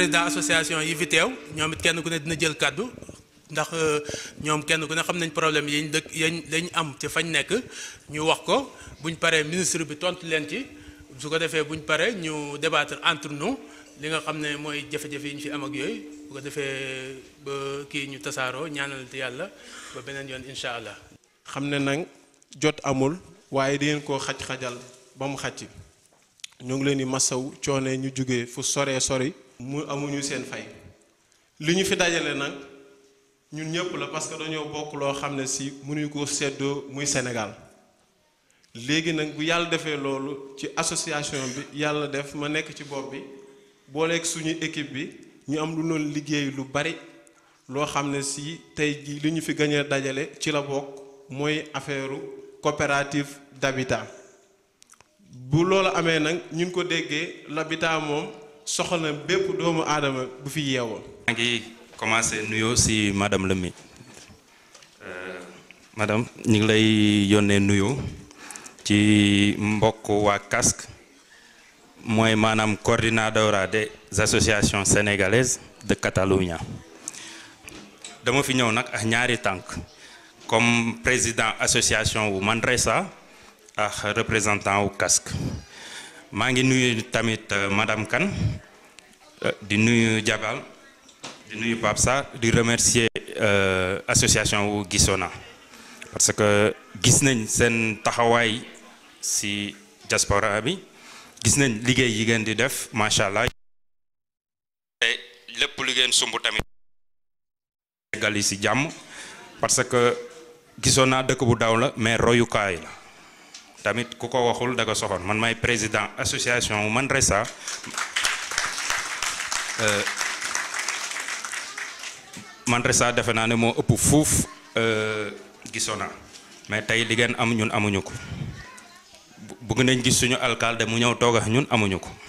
président association yi fi teew ñoom it kenn ku ne dina jël kàddu ndax ñoom kenn ku ne xam nañ problème yi dañ am ci fañ nekk ñu wax ko buñ paree ministre bi tontu leen ci su ko defee buñ paree ñu débattre entre nous li nga xam ne mooy jafe-jafe yi ñu fi am ak yooyu bu ko defee ba kii ñu tasaaroo ñaanal yàlla ba beneen yoon incha allah. xam ne nag jot amul waaye di ngeen koo xaj-xajal ba mu xacc ñoo ngi leen di masaw coone ñu jógee fu soree sori mu amuñu seen fay li ñu fi dajale nag ñun ñëpp la parce que dañoo bokk loo xam ne si mënuñu ko seddoo muy Sénégal léegi nag bu yàlla defee loolu ci association bi yàlla def ma nekk ci bopp bi booleeg suñu équipe bi ñu am lu noonu liggéey lu bari loo xam ne si tey ji li ñu fi gañee dajale ci la bokk mooy affaire coopérative d'habitat bu loolu amee nag ñun ko déggee l'habitat moom soxla na bépp doomu aadama bu fi yeewoo. maa ngi commencé nuyoo si madame Lemi madame ñu ngi lay yónnee nuyoo ci mbokk waa CASC mooy maanaam coordinateur des associations sénégalaises de Catalunya dama fi ñëw nag ak ñaari tànk comme président association wu Manresa ak représentant wu CASC maa ngi nuyu tamit madame Kane di nuyu Jabal di nuyu Pape Sarr di remercier association wu Gisona parce que gis nañ seen taxawaay ci diaspora bi gis nañ liggéey yi ngeen di def macha allah te lépp lu ngeen sumb tamit gali ci jàmm parce que gisoon naa dëkk bu daw la mais royukaay la tamit ku ko waxul da nga soxoon man may président association wu Manresa Manresa defe naa ne moo ëpp fuuf Gisona mais tey li ngeen am ñun amuñu ko bëgg nañ gis suñu alcalde mu ñëw toog ak ñun amuñu ko.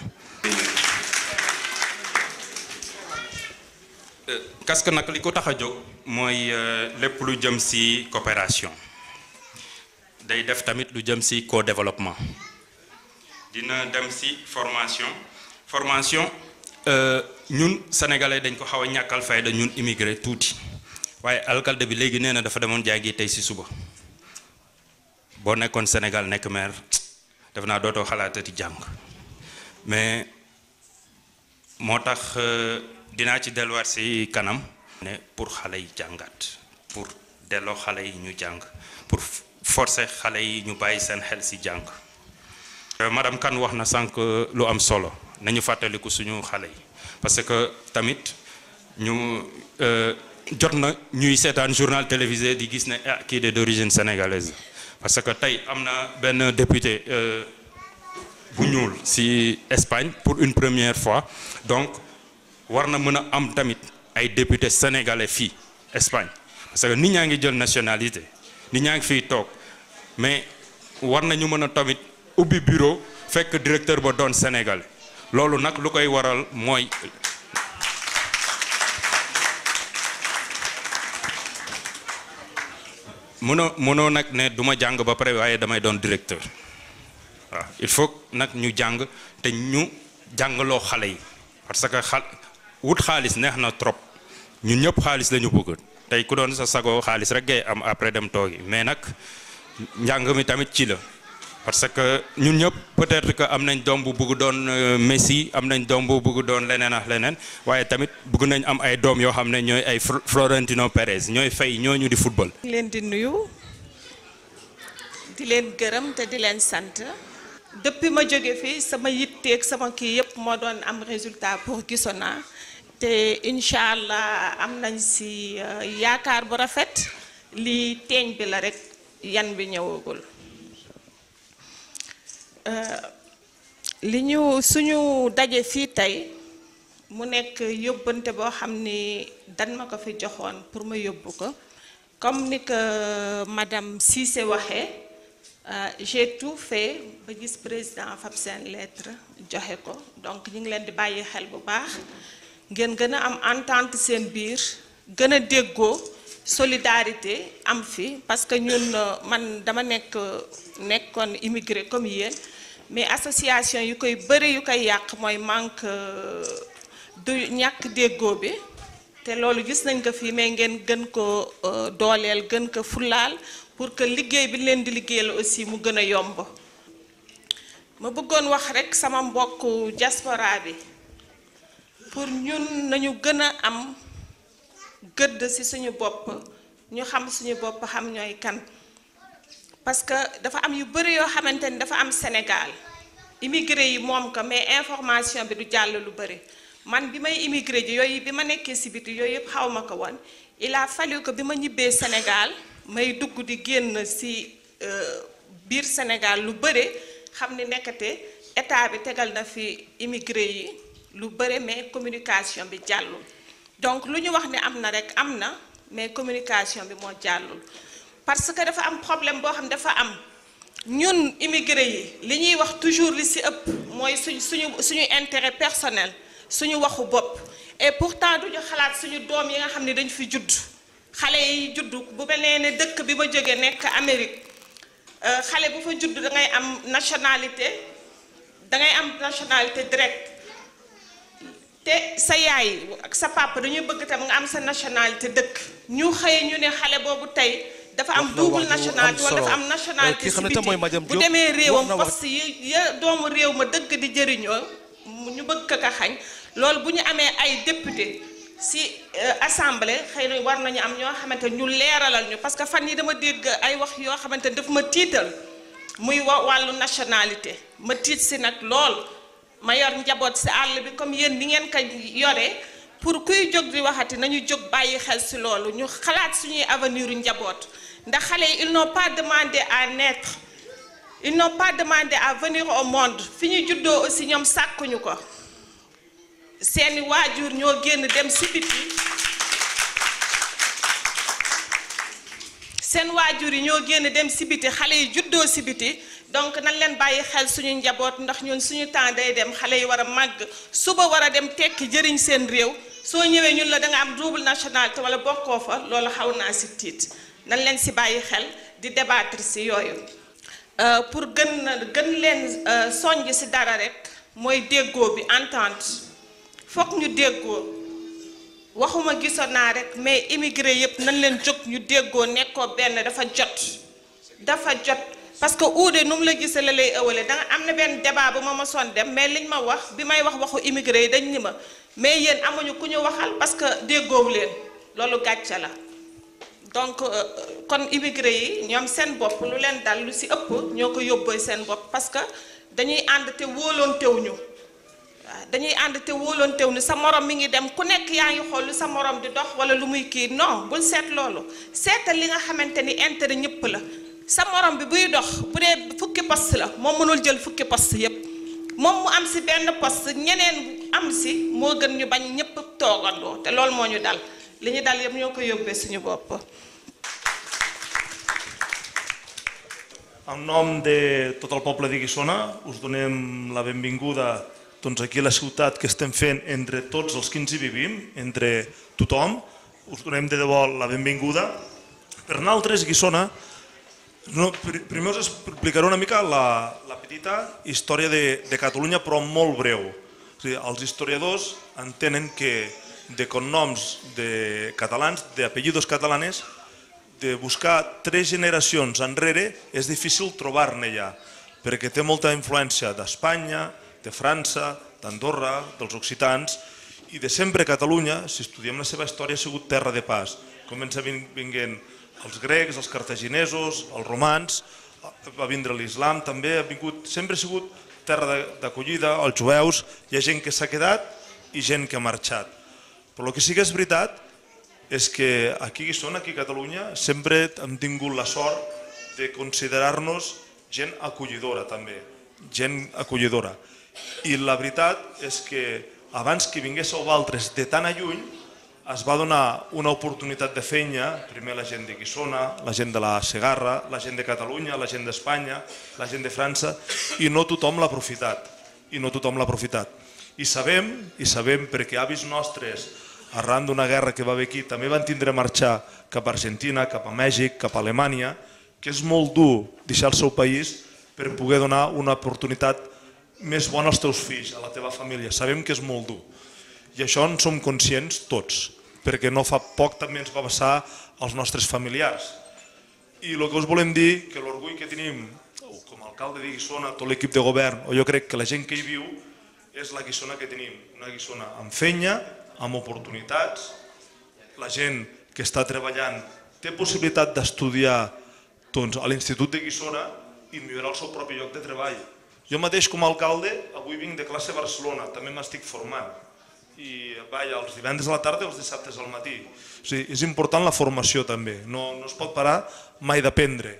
CASC nag li ko tax a jóg mooy lépp lu jëm ci coopération day def tamit lu jëm ci co-développement dina dem ci formation ñun sénégalais dañ ko xaw a ñàkkal fayda ñun immigré tuuti waaye alcalde bi léegi nee na dafa demoon jàngi tey ci suba boo nekkoon Sénégal nekk maire def naa dootoo xalaatati jàng mais moo tax dinaa ci delluwaat ci kanam ne pour xale yi jàngat pour delloo xale yi ñu jàng pour forcer xale yi ñu bàyyi seen xel ci jàng madame Kane wax na sànq lu am solo nañu fàttaliku suñu xale yi parce que tamit ñu jot na ñuy seetaan journal télévisé di gis ne kii de d'origine sénégalaise parce que tey am na benn député bu ñuul ci Espagne pour une première fois donc war na mën a am tamit ay député sénégalais fii Espagne parce que nit ñaa ngi jël nationalité nit ñaa ngi fiy toog mais war nañu mën a tamit ubbi bureau fekk directeur ba doon sénégalais loolu nag lu koy waral mooy mënoo nag ne du ma jàng ba pare waaye damay doon directeur waaw il faut nag ñu jàng te ñu jàngaloo xale yi parce que wut xaalis neex na trop ñun ñëpp xaalis lañu bëgg tey ku doon sa sago xaalis rek ngay am après dem toogi mais nag njàng mi tamit ci la parce que ñun ñëpp peut-être que am nañ doom bu bëgg doon Messi am nañ doom bu bëgg doon leneen ak leneen waaye tamit bëgg nañ am ay doom yoo xam ne ñooy ay Florentino Pérez ñooy fay ñooñu di football. di leen di nuyu di leen gërëm te di leen sant depuis ma jóge fii sama yitteeg sama kii yëpp moo doon am résultat pour Gisona te incha allah am nañ si yaakaar bu rafet lii teeñ bi la rek yan bi ñëwagul. li ñu suñu daje fii tey mu nekk yóbbante boo xam ni dan ma ko fi joxoon pour ma yóbbu ko comme ni que madame Cissé waxee j'ai tout fait ba gis président fab seen lettre joxe ko donc ñu ngi leen di bàyyi xel bu baax ngeen gën a am entente seen biir gën a déggoo solidarité am fi parce que ñun man dama nekkoon immigré comme yéen mais association yu koy bëri yu koy yàq mooy manque du ñàkk déggoo bi te loolu gis nañ ko fii mais ngeen gën ko dooleel gën ko fulaal pour que liggéey bi leen di liggéeyal aussi mu gën a yomb. ma bëggoon wax rekk sama mbokku diaspora bi pour ñun nañu gën a am gëdd ci suñu bopp ñu xam suñu bopp xam ñooy kan parce que dafa am yu bari yoo xamante ni dafa am Sénégal immigré yi moom ko mais information bi du jàll lu bari man bi may immigré ji yooyu bi ma nekkee ci biti yooyu yëpp xaw ma ko woon il a fallu que bi ma ñibbee Sénégal may dugg di génn ci biir Sénégal lu bari xam ni nekkate état bi tegal na fi immigré yi lu bari mais communication bi jàllul donc lu ñu wax ne am na rekk am na mais communication bi moo jàllul parce que dafa am problème boo xam ne dafa am ñun immigré yi li ñuy wax toujours li ci ëpp mooy suñu intérêt personnel suñu waxu bopp et pourtant duñu xalaat suñu doom yi nga xam ne dañ fi judd xale yi judd bu mel ne dëkk bi ma jógee nekk Amérique xale bu fa judd da ngay am nationalité direct te sa yaay ak sa papa dañuy bëgg tam nga am sa nationalité dëkk ñu xëy ñu ne xale boobu tey dafa am double nationalité wala dafa am nationalité ci biti bu demee réewam poste yi ya doomu réew ma dëgg di jëriñoo ñu bëgg ko xañ loolu bu ñu amee ay député ci assemblée xëy na war nañu am ñoo xamante ñu leeralal ñu parce que fan yi dama dégg ay wax yoo xamante ne daf ma tiital muy wàllu nationalité ma tiit ci nag lool ma yor njaboot ci àll bi comme yéen ni ngeen ko yore pour kuy jóg di waxati nañu jóg bàyyi xel ci loolu ñu xalaat suñuy avenir u njaboot ndax xale yi ils n'ont pas demandé à naître ils n'ont pas demandé à venir au monde fi ñu juddoo aussi ñoom sàkkuñu ko seeni waajur ñoo génn dem ci biti seen waajur yi ñoo génn dem ci biti xale yi juddoo ci biti donc nañ leen bàyyi xel suñu njaboot ndax ñun suñu temps day dem xale yi war a màgg suba war a dem tekki jëriñ seen réew soo ñëwee ñun la da nga am double nationalité wala bokkoo fa loolu xaw naa ci tiit nañ leen ci bàyyi xel di débattre ci yooyu pour gën leen soññ ci dara rekk mooy déggoo bi entente fokk ñu déggoo waxuma gisoon naa rekk mais immigré yépp nañ leen jóg ñu déggoo nekkoo benn dafa jot parce que uude nu mu la gisee la lay ëwale danga am na benn débat bu ma mosoon dem mais liñ ma wax bi may wax waxu immigré yi dañ ni ma mais yéen amuñu ku ñu waxal parce que déggoowu leen loolu gàcce la donc kon immigré yi ñoom seen bopp lu leen dal lu ci ëpp ñoo ko yóbbee seen bopp parce que dañuy ànd te wóoloontewuñu dañuy ànd te wóoloontewuñu sa morom mi ngi dem ku nekk yaa ngi xool lu sa morom di dox walla lu muy kii non bul seet loolu seetal li nga xamante ni intérêt ñëpp la sa morom bi buy dox bu dee fukki poste la moom mënul jël fukki poste yépp moom mu am ci benn poste ñeneen am ci moo gën ñu bañ ñépp toogandoo te loolu moo ñu dal li ñu dal yépp ñoo ko yóbbee suñu bopp. En nom de tot el poble de Guissona us donem la benvinguda doncs, aquí a la ciutat que estem fent entre tots els que ens hi vivim, entre tothom. Us donem de debò la benvinguda. Per nosaltres, Guissona, primer us explicaré una mica la petita història de Catalunya, però molt breu. O sigui, els historiadors entenen que de cognoms de catalans, d'apellidos catalanes, de buscar 3 generacions enrere és difícil trobar-ne ja, perquè té molta influència d'Espanya, de França, d'Andorra, dels occitans, i de sempre Catalunya, si estudiem la seva història, ha sigut terra de pas. Comença vinguent els grecs, els cartaginesos, els romans, va vindre l'islam també, sempre ha sigut terra d'acollida, els jueus, hi ha gent que s'ha quedat i gent que ha marxat. Però el que sí que és veritat és que aquí a Guissona, aquí a Catalunya, sempre hem tingut la sort de considerar-nos gent acollidora també, gent acollidora. I la veritat és que abans que vinguéssiu vosaltres de tan a lluny, es va donar una oportunitat de feina, primer la gent de Guissona, la gent de la Segarra, la gent de Catalunya, la gent d'Espanya, la gent de França, i no tothom l'ha aprofitat. I sabem perquè avis nostres, arran d'una guerra que va haver aquí, també van tindre a marxar cap a Argentina, cap a Mèxic, cap a Alemanya, que és molt dur deixar el seu país per poder donar una oportunitat més bona als teus fills, a la teva família. Sabem que és molt dur. I això en som conscients tots, perquè no fa poc també ens va passar als nostres familiars. I el que us volem dir, que l'orgull que tenim, com a alcalde de Guissona, tot l'equip de govern, o jo crec que la gent que hi viu, és la Guissona que tenim, una Guissona amb feina, amb oportunitats, la gent que està treballant té possibilitat d'estudiar a l'Institut de Guissona i millorar el seu propi lloc de treball. Jo mateix com a alcalde avui vinc de classe a Barcelona, també m'estic formant. I els divendres a la tarda i els dissabtes al matí. És important la formació també, no es pot parar mai d'aprendre.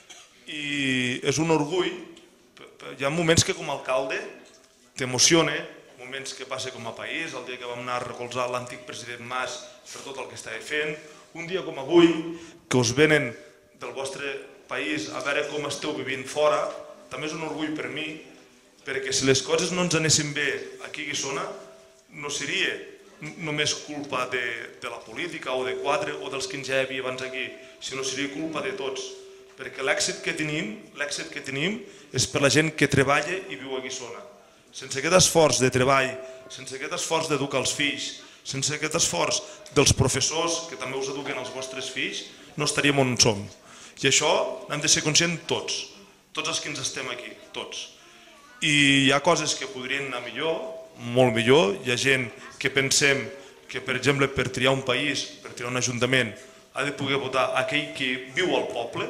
I és un orgull, hi ha moments que com a alcalde t'emociona, moments que passa com a país, el dia que vam anar a recolzar l'antic president Mas per tot el que estava fent, un dia com avui, que us venen del vostre país a veure com esteu vivint fora, també és un orgull per mi, perquè si les coses no ens anessin bé aquí a Guissona, no seria només culpa de la política o de quatre o dels que ja hi havia abans aquí, sinó seria culpa de tots, perquè l'èxit que tenim és per la gent que treballa i viu a Guissona. Sense aquest esforç de treball, sense aquest esforç d'educar els fills, sense aquest esforç dels professors que també us eduquen els vostres fills, no estaríem on som. I això n'hem de ser conscients tots els que ens estem aquí, tots. I hi ha coses que podrien anar millor, molt millor. Hi ha gent que pensem que, per exemple, per triar un país, per triar un ajuntament, ha de poder votar aquell que viu al poble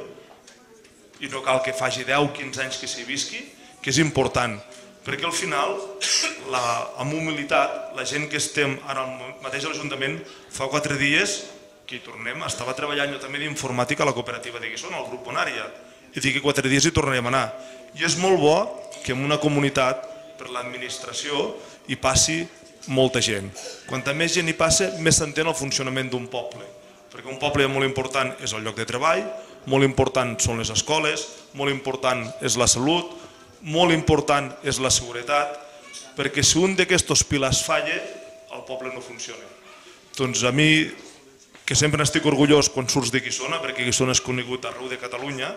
i no cal que faci 10 o 15 anys que s'hi visqui, que és important. Perquè al final, amb humilitat, la gent que estem ara mateix a l'Ajuntament, fa 4 dies que hi tornem, estava treballant jo també d'informàtica a la cooperativa de Guissona, al grup Bonària, i dic que 4 dies hi tornarem a anar. I és molt bo que en una comunitat, per l'administració, hi passi molta gent. Quanta més gent hi passa, més s'entén el funcionament d'un poble. Perquè un poble molt important és el lloc de treball, molt important són les escoles, molt important és la salut, molt important és la seguretat, perquè si un d'aquests pilars falla, el poble no funciona. Doncs a mi, que sempre n'estic orgullós quan surts de Guissona, perquè Guissona és conegut arreu de Catalunya,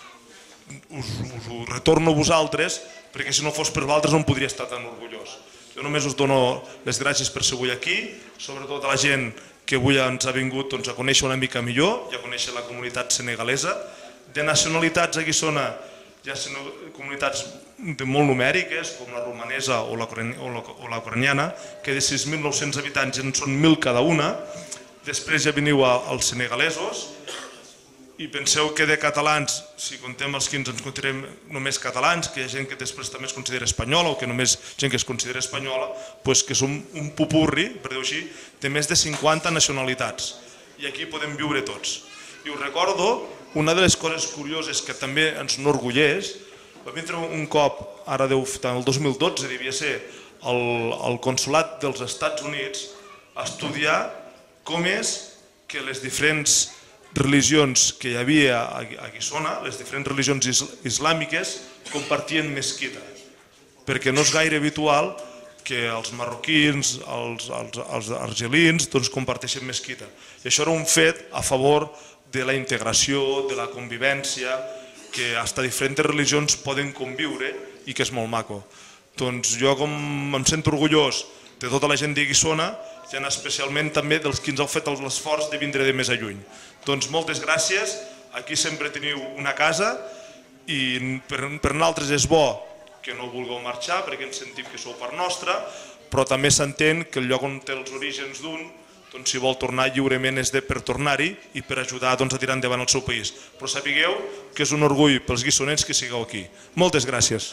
us ho retorno a vosaltres, perquè si no fos per vosaltres no em podria estar tan orgullós. Jo només us dono les gràcies per ser avui aquí, sobretot a la gent que avui ens ha vingut a conèixer una mica millor i a conèixer la comunitat senegalesa. De nacionalitats a Guissona hi ha comunitats molt numèriques, com la romanesa o la ucraniana, que de 6.900 habitants en són 1.000 cada una. Després ja veniu als senegalesos i penseu que de catalans, si contem els que ens considerem només catalans, que hi ha gent que després també es considera espanyola o que només gent que es considera espanyola, doncs que som un popurri, per dir-ho així, de més de 50 nacionalitats. I aquí podem viure tots. I us recordo, una de les coses curioses que també ens enorgulleix, va vindre un cop, ara el 2012 devia ser, al consolat dels Estats Units a estudiar com és que les diferents religions que hi havia a Guissona, les diferents religions islàmiques, compartien mesquita. Perquè no és gaire habitual que els marroquins, els argelins, comparteixen mesquita. I això era un fet a favor de la integració, de la convivència, que fins diferents religions poden conviure i que és molt maco. Doncs jo com em sento orgullós de tota la gent de Guissona i especialment també dels que ens heu fet l'esforç de vindre de més a lluny. Doncs moltes gràcies, aquí sempre teniu una casa i per nosaltres és bo que no vulgueu marxar perquè ens sentim que sou part nostra, però també s'entén que el lloc on té els orígens d'un, si vol tornar lliurement és per tornar-hi i per ajudar a tirar endavant el seu país. Però sapigueu que és un orgull pels guissonencs que sigueu aquí. Moltes gràcies.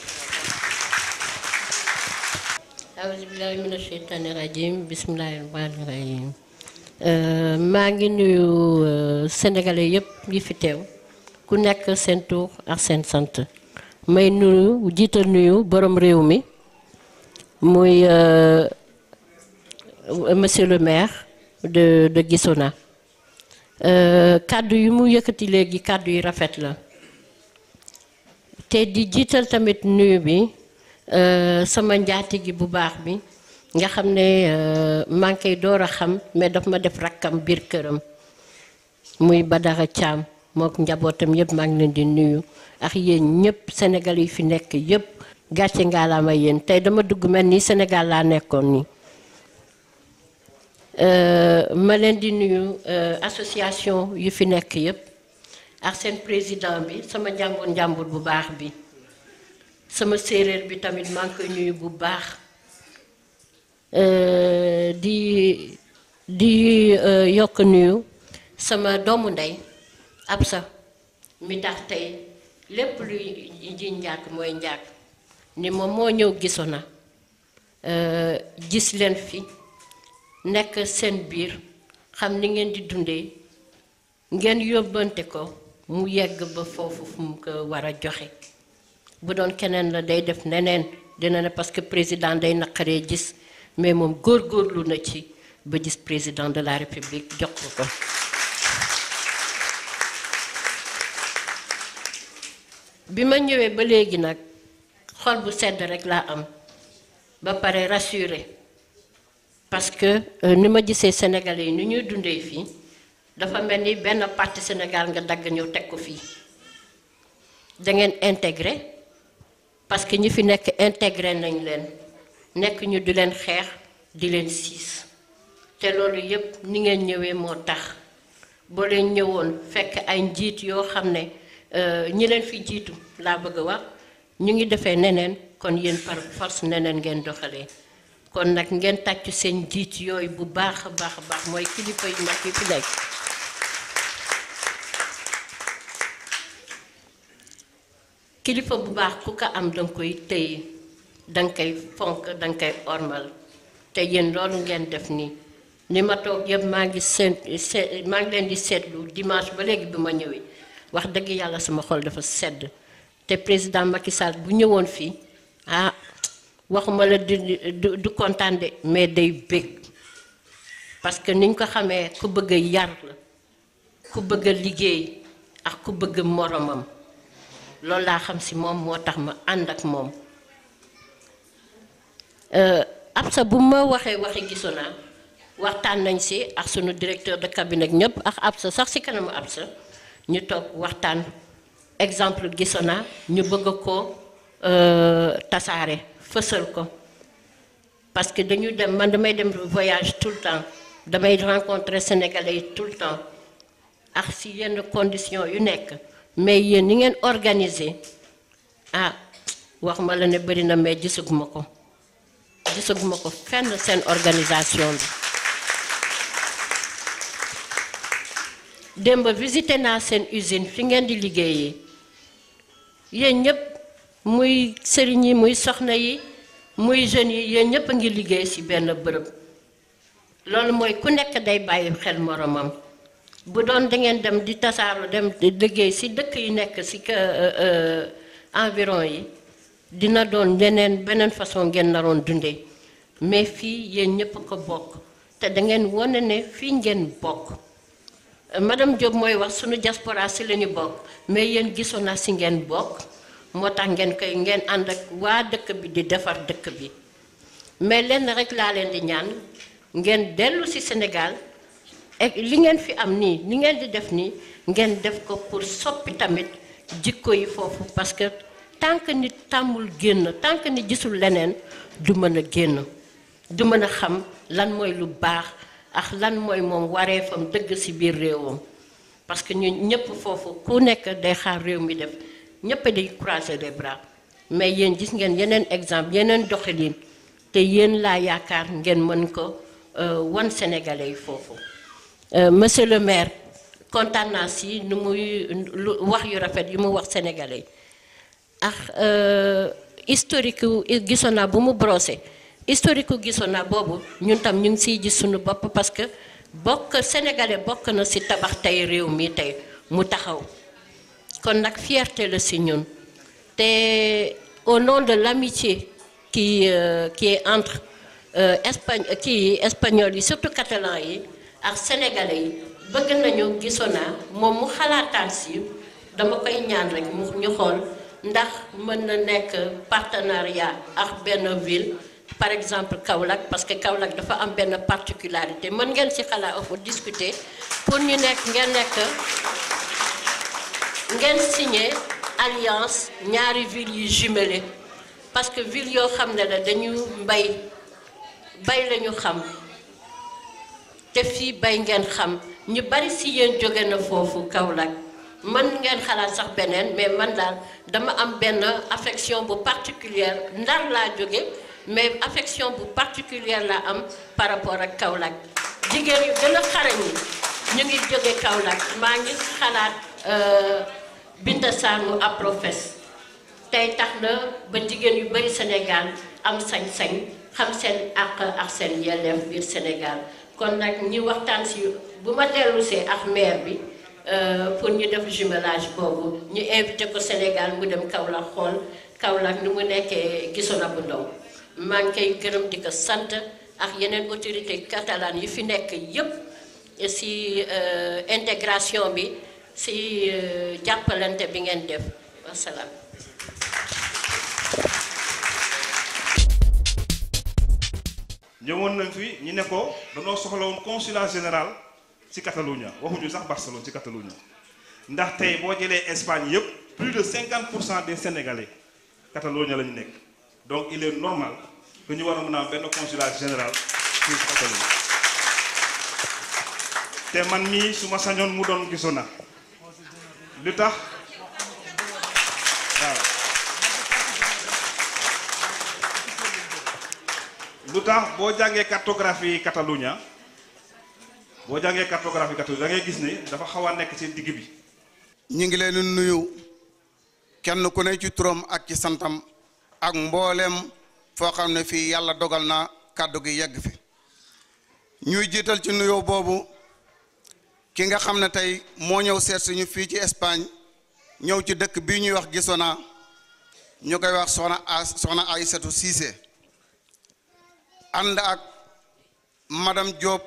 maa ngi nuyu sénégalais yëpp yi fi teew ku nekk seen tur ak seen sant may nuyu jiital nuyu borom réew mi muy monsieur le maire de Guissona kàddu yu mu yëkkati léegi kàddu yu rafet la te di jiital tamit nuyu bi sama njaatigi bu baax bi nga xam ne maa ngi koy door a xam mais daf ma def rakkam biir këram muy Badara Thiam mook njabootam yëpp maa ngi leen di nuyu ak yéen ñëpp Sénégal yi fi nekk yëpp gàcce ngaalaama yéen tey dama dugg mel ni Sénégal laa nekkoon nii ma leen di nuyu association yu fi nekk yépp ak seen président bi sama njàmbur bu baax bi sama séeréer bi tamit maa ngi koy nuyu bu baax di yokk nuyu sama doomu ndey Absa mi tax tey lépp luy ji njàkk mooy njàkk ni moom moo ñëw gisoon na gis leen fi nekk seen biir xam ni ngeen di dundee ngeen yóbbante ko mu yegg ba foofu fu mu ko war a joxe bu doon keneen la day def neneen dina ne parce que président day naqaree gis mais moom góorgóorlu na ci ba gis président de la république jox ko bi ma ñëwee ba léegi nag xol bu sedd rek laa am ba pare rassuré parce que ni ma gisee sénégalais yi ni ñuy dundee fii dafa mel ni benn parti Sénégal nga dagg ñëw teg ko fii da ngeen intégré parce que ñi fi nekk intégré nañ leen nekk ñu di leen xeex di leen siis te loolu yépp ni ngeen ñëwee moo tax boo leen ñëwoon fekk ay njiit yoo xam ne ñi leen fi jiitu laa bëgg a wax ñu ngi defee neneen kon yéen par force neneen ngeen doxalee kon nag ngeen tàccu seen njiit yooyu bu baax a baax a baax mooy kilifa yu mag yi fi nekk kilifa bu baax ku ko am danga koy téye danga koy fonk danga koy ormal te yéen loolu ngeen def nii ni ma toog yëpp maa ngi leen di seetlu dimanche ba léegi bi ma ñëwee wax dëgg yàlla sama xol dafa sedd te président Macky Sall bu ñëwoon fii ah waxuma la du kontaan de mais day bég parce que niñ ko xamee ku bëgg a yar la ku bëgg a liggéey ak ku bëgg moromam loolu laa xam si moom moo tax ma ànd ak moom Absa bu ma waxee waxi gisoon naa waxtaan nañ si ak sunu directeur de cabinet ñëpp ak Absa sax si kanamu Absa ñu toog waxtaan exemple gisoon naa ñu bëgg ko tasaare fësal ko parce que dañu dem man damay dem voyage tout le temps damay rencontrer sénégalais yi tout le temps ak si yenn conditions yu nekk mais yéen ni ngeen organiser ah wax ma la ne bëri na mais gisaguma ko fenn seen organisation bi démb visité naa seen usine fi ngeen di liggéeyee yéen ñëpp muy sëriñ yi muy soxna yi muy jeunes yi yéen ñëpp a ngi liggéey ci benn bërëb loolu mooy ku nekk day bàyyi xel moromam bu doon da ngeen dem di tasaaru dem di liggéey ci dëkk yi nekk ci environ yi dina doon beneen façon ngeen naroon dundee mais fii yéen ñëpp a ko bokk te da ngeen wane ne fii ngeen bokk madame Diop mooy wax sunu diaspora ci la ñu bokk mais yéen gisoon naa ci ngeen bokk moo tax ngeen ànd ak waa dëkk bi di defar dëkk bi mais lenn rek laa leen di ñaan ngeen dellu ci Sénégal et li ngeen fi am nii li ngeen di def nii ngeen def ko pour soppi tamit jikko yi foofu parce que tant que nit tàmmul génn tant que nit gisul leneen du mën a génn du mën a xam lan mooy lu baax ak lan mooy moom wareefam dëgg ci biir réewam parce que ñun ñëpp foofu ku nekk day xaar réew mi def ñëpp day croiser les bras mais yéen gis ngeen yeneen exemple yeneen doxalin te yéen laa yaakaar ngeen mën ko wan sénégalais yi foofu monsieur le maire kontaan naa si nu muy wax yu rafet yu mu wax sénégalais ak historique gisoon naa bu mu brossé historique gisoon naa boobu ñun tam ñu ngi siy gis suñu bopp parce que sénégalais bokk na si tabax tey réew mi tey mu taxaw kon nag fierté la si ñun te au nom de l'amitié qui est entre espagnol yi surtout catalan yi ak sénégalais yi bëgg nañu gisoon naa moom mu xalaataan si dama koy ñaan rek ñu xool ndax mën na nekk partenariat ak benn ville par exemple Kaolack parce que Kaolack dafa am benn particularité mën ngeen ci xalaat fu discuter pour ñu ngeen signer alliance ñaari villes yu jumelées parce que ville yoo xam ne la dañu bay lañu xam te fii bay ngeen xam ñu bari si yéen jóge na foofu Kaolack man ngeen xalaat sax beneen mais man daal dama am benn affection bu particulière Ndar laa jóge mais affection bu particulière laa am par rapport ak Kaolack jigéen yu gën a xarañ yi ñu ngi jóge Kaolack maa ngi xalaat Binta Sanu Aprofes tey tax na ba jigéen yu bari Sénégal am sañ-sañ xam seen àq ak seen yelleef biir Sénégal kon nag ñi waxtaan si bu ma dellusee ak maire bi pour ñu def jumelage boobu ñu invité ko Sénégal mu dem Kaolack xool Kaolack nu mu nekkee Gisona bu Ndaw maa ngi koy gërëm di ko sant ak yeneen autorité catalane yu fi nekk yépp si intégration bi si jàppalante bi ngeen def wasalaam. ñëwoon nañ fi ñi ne ko dañoo soxla woon consulat général ci Catalunya waxuñu sax Barcelone ci Catalunya ndax tey boo jëlee Espagne yëpp plus de 50% des Sénégalais Catalunya la ñu nekk donc il est normal que ñu war a mën a am benn consulat général ci Catalunya te man mii su ma sañoon mu doon Gisona lu tax waaw lu tax boo jàngee cartographie Catalunya da ngay gis ne dafa xaw a nekk ci digg bi. ñu ngi leen di nuyu kenn ku ne ci turam ak ci santam ak mboolem foo xam ne fii yàlla dogal na kàddu gi yegg fi ñuy jiital ci nuyoo boobu ki nga xam ne tey moo ñëw seet suñu fii ci Espagne ñëw ci dëkk bii ñuy wax Gisona ñu koy wax soxna Aïssatou Cissé ànd ak madame Diop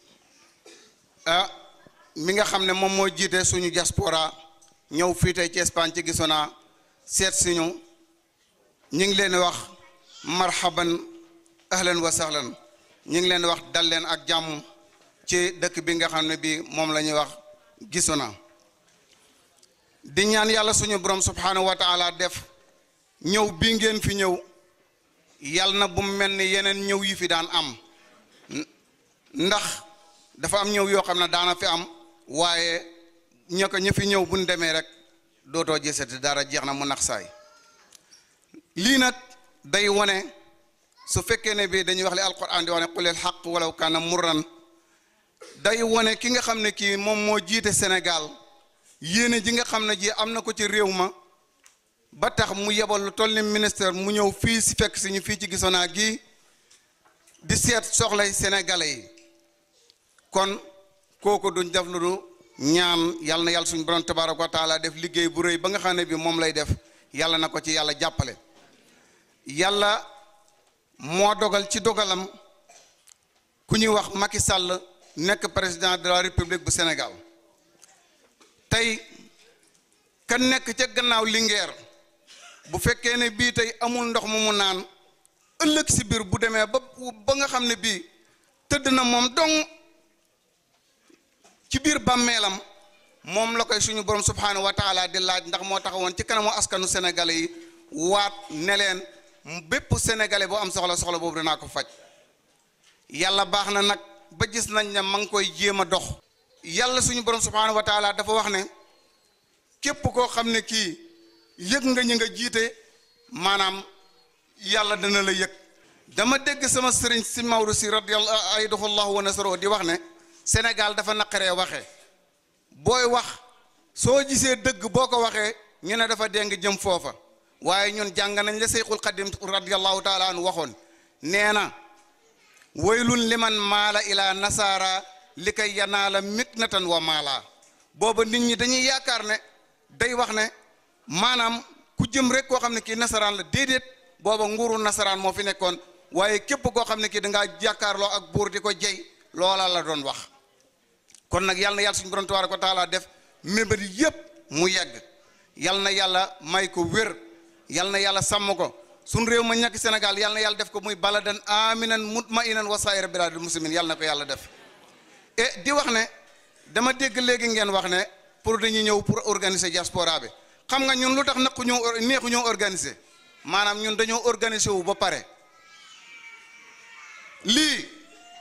mi nga xam ne moom moo jiite suñu diaspora ñëw fii tey ci Espagne ci Gisona seet si ñu ngi leen wax marhaban ahlan wa sahlan ñu ngi leen wax dal leen ak jàmm ci dëkk bi nga xam ne bi moom la ñuy wax Gisona di ñaan yàlla suñu borom subhanahu wa taala def ñëw bi ngeen fi ñëw yàlla na bu mel ni yeneen ñëw yi fi daan am ndax dafa am ñëw yoo xam ne daana fi am waaye ña fi ñëw buñ demee rek dootoo gisati dara jeex na mu nax saay lii nag day wone su fekkee ne bi dañuy wax li alquran di wax ne qulil xaq walaw kaana murran day wone ki nga xam ne kii moom moo jiite Sénégal yéene ji nga xam ne ji am na ko ci réew ma ba tax mu yebal lu toll ni ministère mu ñëw fii si fekk si ñu fii ci Gisona gi di seet soxlay sénégalais yi kon kooku duñ def lu du ñaan yàlla na yàlla suñu borom tabaaraka wa taala def liggéey bu rëy ba nga xam ne bi moom lay def yàlla na ko ci yàlla jàppale yàlla moo dogal ci dogalam ku ñuy wax Macky Sall nekk président de la République bu Sénégal tey ka nekk ca gannaaw Linguère bu fekkee ne bii tey amul ndox mu naan ëllëg si biir bu demee ba nga xam ne bii tëdd na moom dong ci biir bàmmeelam moom la koy suñu borom subhanahu wa taala di laaj ndax moo taxawoon ci kanamu askanu sénégalais yi waat ne leen bépp sénégalais boo am soxla boobu danaa ko faj yàlla baax na nag ba gis nañ ne ma ngi koy jéem a dox yàlla suñu borom subhanahu wa taala dafa wax ne képp koo xam ne kii yëg nga ñi nga jiite maanaam yàlla dana la yëg dama dégg sama sëriñ si Maodo si radiyallahu aydahu wa nasaro di wax ne Sénégal dafa naqaree waxee booy wax soo gisee dëgg boo ko waxee ñu ne dafa deng jëm foofa waaye ñun jàng nañ la Seyxul Xadim radiyallahu taala anu waxoon nee na waylun liman maala ila nasaara li kay yanaala miknatan wa maala booba nit ñi dañuy yaakaar ne day wax ne maanaam ku jëm rek koo xam ne kii nasaraan la déedéet booba nguuru nasaraan moo fi nekkoon waaye képp koo xam ne kii dangaa jàkkaarloo ak buur di ko jey loola la doon wax kon nag yàlla na yàlla suñu borom tabaaraka wa taala def mébét yépp mu yegg yàlla na yàlla may ko wér yàlla na yàlla sàmm ko suñ réew ma ñàkk Sénégal yàlla na yàlla def ko muy baladan aminan mutmainan wa saa'ira bilaadil muslimin yàlla na ko yàlla def et di wax ne dama dégg léegi ngeen wax ne pour dañuy ñëw pour organiser diaspora bi xam nga ñun lu tax neexu ñoo organiser maanaam ñun dañoo organiser wu ba pare lii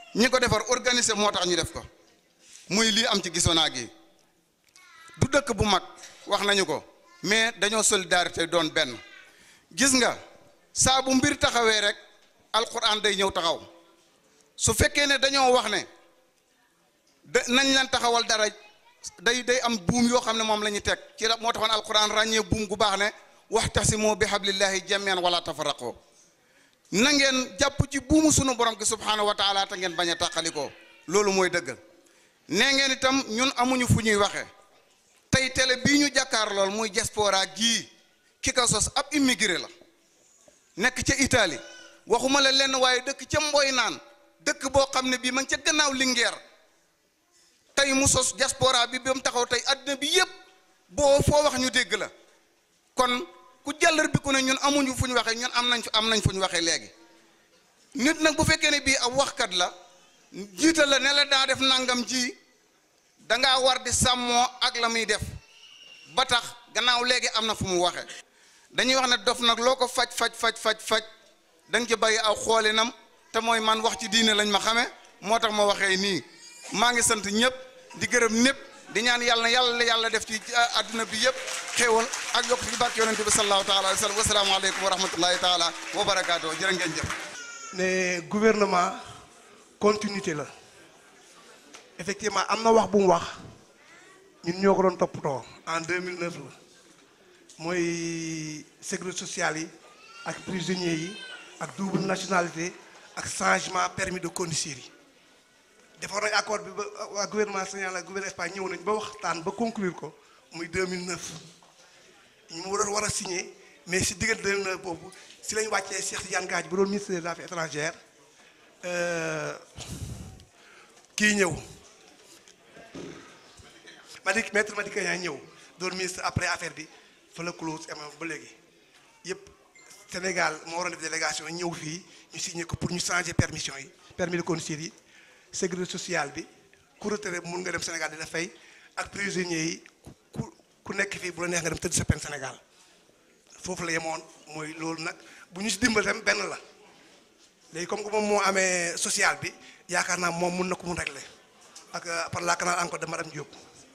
ñi ko defar organiser moo tax ñu def ko muy lii am ci Gisona gi du dëkk bu mag wax nañu ko mais dañoo solidarité doon benn gis nga saa bu mbir taxawee rek alquran day ñëw taxaw su fekkee ne dañoo wax ne nañ leen taxawal dara day am buum yoo xam ne moom la ñu teg ci moo taxoon alquran ràññee buum gu baax ne waxtasimu bi hablillahi jamian wala tafarraqu na ngeen jàpp ci buumu sunu borom gi subhanahu wa taala te ngeen bañ a tàqalikoo loolu mooy dëgg nee ngeen itam ñun amuñu fu ñuy waxe tey télé bii ñu jàkkaar lool muy diaspora gii ki ko sos ab immigré la nekk ca Italie waxuma la lenn waaye dëkk ca Mboy naan dëkk boo xam ne bii ma ngi ca gannaaw Linguère tey mu sos diaspora bi ba mu taxaw tey àddina bi yépp boo foo wax ñu dégg la kon ku jàllar bi ku ne ñun amuñu fu ñu waxee ñun am nañ fu ñu waxee léegi nit nag bu fekkee ne bii ab waxkat la jiital la ne la daa def nangam ji dangaa war di sàmmoo ak la muy def ba tax gannaaw léegi am na fu mu waxe dañuy wax ne dof nag loo ko faj da nga ci bàyyi aw xoolinam te mooy man wax ci diine lañ ma xame moo tax ma waxee nii maa ngi sant ñëpp di gërëm ñëpp di ñaan yàlla def ci àdduna bi yëpp xéewal ak yokk ci barke yonente bi sallallahu taala alayhi wa sallam wasalaamu aleykum wa rahmatullahi taala wa barakaatu jërë ngeen jëf ne gouvernement continuité la effectivement am na wax bu mu wax ñun ñoo ko doon toppatoo en 2009 la mooy sécurité sociale yi ak prisonniers yi ak double nationalité ak changement permis de conduire yi defoon nañ accord bi ba waa gouvernement Sénégal ak gouvernement Espagne ñëw nañ ba waxtaan ba conclure ko muy 2009 ñu mu war a signé mais si diggante 2009 boobu si lañ wàccee Cheikh Tidiane Gathie bu doon ministre des affaires étrangères kii ñëw maître Madické Niang ñëw doon ministre après affaire bi fa la close ba léegi yëpp Sénégal moo waroon def délégation ñëw fii ñu signé ko pour ñu changer permission yi permis de conduire yi sécurité sociale bi ku retraité mun nga dem Sénégal di la fay ak prisonniers yi ku nekk fii bu la neex nga dem tëdd sa peine Sénégal foofu la yemoon mooy loolu nag bu ñu si dimbal tam benn la léegi comme que moom moo amee social bi yaakaar naa moom mun na ko mun régler ak par la canal encore de madame Diop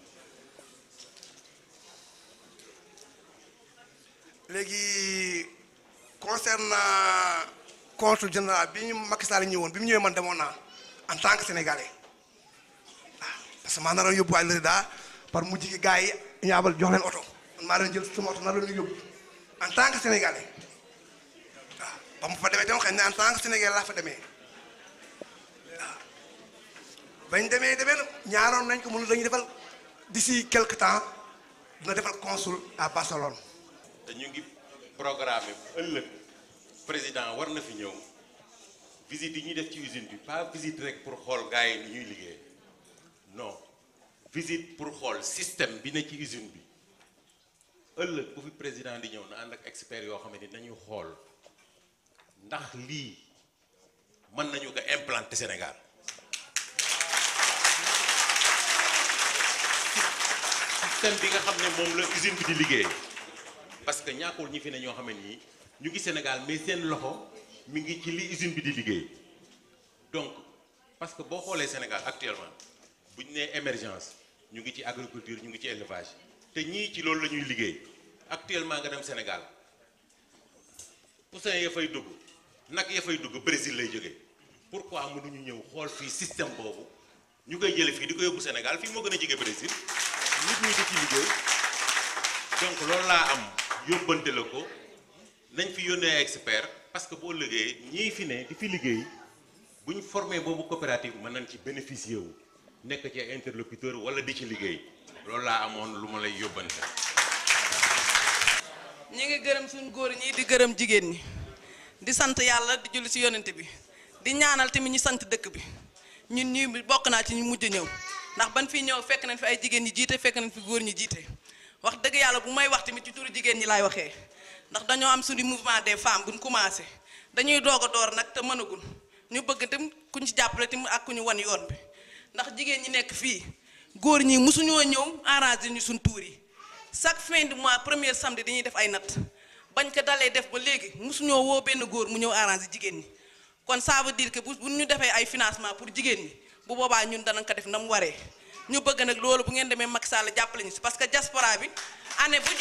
léegi concernant consul général bi ñu Macky Sall ñëwoon bi mu ñëwee man demoon naa en tant que sénégalais parce que maa naroon yóbbu ay lërida par mujj gi gars yi ñu abal jox leen oto man maa doon jël sama oto naroon ñu yóbbu en tant que sénégalais waaw ba mu fa demee tam xëy na en tant que sénégalais laa fa demee waaw bañ demee ñaaroon nañ ko mënu dañuy defal d'ici quelque temps dina defal consul à Barcelone. dañu ngi programme ëllëg président war na fi ñëw visite yi ñuy def ci usine bi pas visite rek pour xool gars yi ni ñuy liggéey non visite pour xool système bi ne ci usine bi ëllëg bu fi président di ñëw na ànd ak experts yoo xamante ni nañu xool ndax lii mën nañu ko implanter Sénégal système bi nga xam ne moom la usine bi di liggéey parce que ñàkkul ñi fi ne ñoo xam ne nii ñu ngi Sénégal mais seen loxo mi ngi ci li usine bi di liggéey donc parce que boo xoolee Sénégal actuellement bu ñu nee émergence ñu ngi ci agriculture ñu ngi ci élevage te ñii ci loolu la ñuy liggéey actuellement nga dem Sénégal poussin ya fay dugg nag ya fay dugg Brésil lay jógee pourquoi mënuñu ñëw xool fii système boobu ñu koy jële fii di ko yóbbu Sénégal fii moo gën a jege Brésil nit ñi di ci liggéey donc loolu laa am yóbbante la ko nañ fi yónnee expert parce que boo liggéey ñii fi ne di fi liggéey bu ñu formé boobu coopérative mën nañ ci bénéficier wu nekk ci interlocuteur wala di ci liggéey loolu laa amoon lu ma lay yóbbante. ñi ngi gërëm suñ góor ñi di gërëm jigéen ñi di sant yàlla di julli ci yonent bi di ñaanal tamit ñu sant dëkk bi ñun ñuy bokk naa ci ñu mujj ñëw ndax ban fii ñëw fekk nañ fi ay jigéen ñi jiite fekk nañ fi góor ñi jiite wax dëgg yàlla bu may wax tamit ci turu jigéen ñi laay waxee ndax dañoo am suñu mouvement des femmes buñ commencé dañuy doog a door nag te mënagul ñu bëgg tam kuñ ci jàppale tamit ak ku ñu wan yoon bi ndax jigéen ñi nekk fii góor ñi mosuñoo ñëw arrangé ñu suñ tuur yi chaque fin du mois premier samedi dañuy def ay natt bañ ko dalee def ba léegi mosuñoo woo benn góor mu ñëw arrangé jigéen ñi kon ça veut dire que bu ñu defee ay financement pour jigéen ñi bu boobaa ñun danañ ko def na mu waree ñu bëgg nag loolu bu ngeen demee Macky Sall jàppale ñu si parce que diaspora bi année bu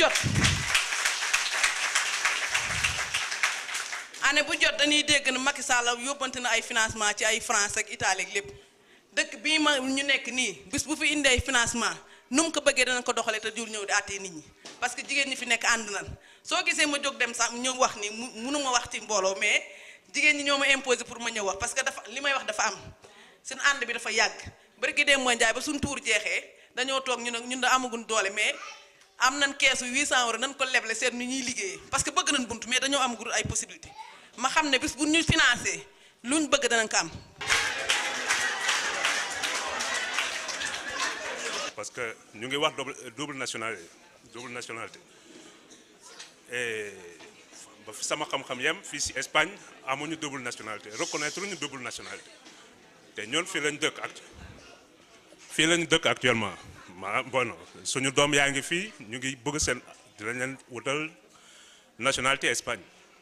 jot dañuy dégg ne Macky Sall yóbbante na ay financement ci ay France ak Italie ak lépp dëkk bii ma ñu nekk nii bis bu fi indee financement nu mu ko bëggee dana ko doxalee te jur ñëw di àttee nit ñi parce que jigéen ñi fi nekk ànd nan soo gisee ma jóg dem sax ñëw wax ni mënu ma wax ci mbooloo mais jigéen ñi ñoo ma imposé pour ma ñëw wax parce que dafa li may wax dafa am seen ànd bi dafa yàgg bari gi dem mooy njaay ba suñ tuur jeexee dañoo toog ñun da amagun doole mais am nañ keesu 800 euros nañ ko leble seet ni ñuy liggéeyee parce que bëgg nañ bunt mais dañoo amagul ay possibilité ma xam ne bis bu ñu financé luñ bëgg danañ ko am. parce que ñu ngi wax double nationalité et ba fi sama xam-xam yem fii ci Espagne amuñu double nationalité reconnaître ñu double nationalité te ñun fii lañu dëkk actuellement bon suñu doom yaa ngi fii ñu ngi bëgg seen dinañ leen wutal nationalité Espagne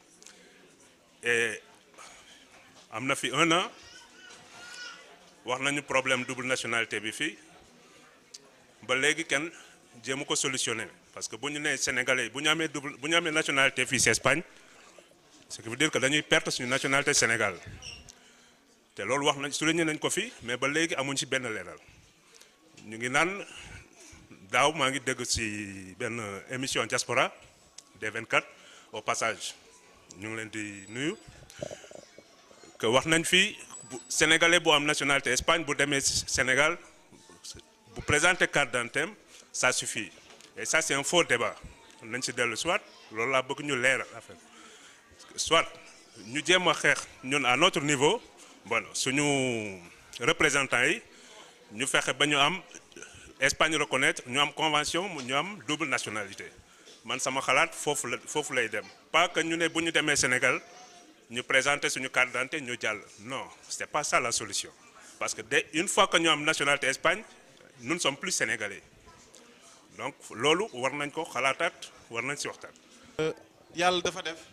et am na fi 1 an wax nañu problème double nationalité bi fii ba léegi kenn jéemu ko solutionné parce que bu ñu nee sénégalais bu ñu amee nationalité fii ci Espagne ce qui veut dire que dañuy perte suñu nationalité Sénégal te loolu wax nañ souligné nañ ko fii mais ba léegi amuñ ci benn leeral ñu ngi naan daaw maa ngi dégg ci benn émission diaspora D24 au passage ñu ngi leen di nuyu que wax nañ fii sénégalais bu am nationalité Espagne bu demee Sénégal bu présenter carte d'identité ça suffit et ça c'est un faux débat nañ ci dellu soit loolu laa bëgg ñu leeral affaire soit ñu jéem a xeex ñun à notre niveau bon suñu représentants yi ñu fexe ba ñu am Espagne reconnaître ñu am convention ñu am double nationalité man sama xalaat foofu lay dem pas que ñu ne bu ñu demee Sénégal ñu présenter suñu carte d'identité ñu jàll non c'est pas ça la solution parce que une fois que ñu am nationalité Espagne nous ne sommes plus sénégalais donc loolu war nañ ko xalaataat war nañ ci waxtaan. yàlla dafa def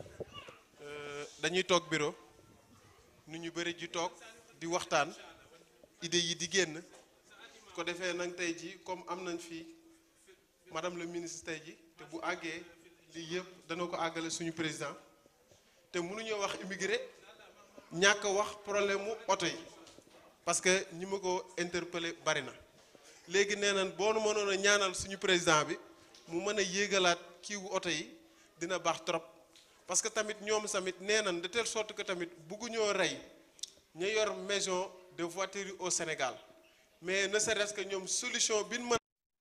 dañuy toog bureau nu ñu bëri ji toog di waxtaan idée yi di génn ko defee nag tey ji comme am nañ fii madame le ministre tey ji te bu àggee lii yëpp dana ko àggale suñu président te mënuñoo wax immigré ñàkk a wax problème mu oto yi parce que ñi ma ko interpellé bari na léegi nee nañ boo nu mënoon a ñaanal suñu président bi mu mën a yéegalaat kiiwu oto yi dina baax trop parce que tamit ñoom tamit nee nañ de telle sorte que tamit bugguñoo rey ñu yor maison de voiture au Sénégal mais ne serait-ce que ñoom solution bi ñu mën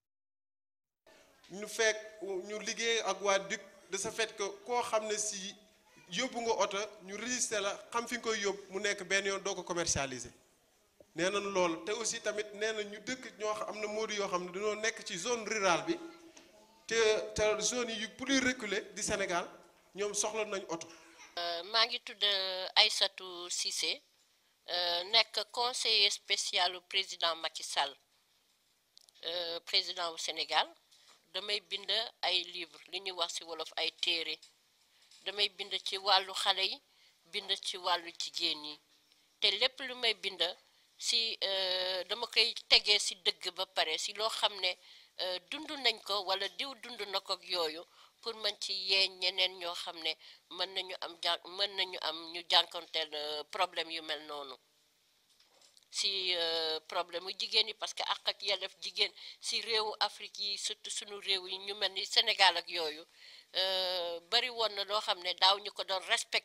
ñu fekk ñu liggéey ak waa DUC de ce fait que koo xam ne si yóbbu nga oto ñu registré la xam fi nga koy yóbbu mu nekk benn yoon doo ko commercialiser nee nañ loolu te aussi tamit nee na ñu dëkk ñoo xam am na moodu yoo xam ne dañoo nekk ci zone rurale bi te zone yi plus reculé di Sénégal ñoom soxla nañ oto. maa ngi tudd Aïssatou Cissé nekk conseiller spécial au président Macky Sall président au Sénégal damay bind ay livre li ñuy wax ci wolof ay téere damay bind ci wàllu xale yi bind ci wàllu jigéen yi te lépp lu may bind ci dama koy tegee ci dëgg ba pare ci loo xam ne dund nañ ko walla diw dund na ko ak yooyu pour mën ci yee ñeneen ñoo xam ne mën nañu am ñu jànkonteel problème yu mel noonu ci problème mu jigéen yi parce que àq ak yelleef jigéen ci réewu Afrique yi surtout suñu réew yi ñu mel ni Sénégal ak yooyu bari woon na loo xam ne daaw ñu ko doon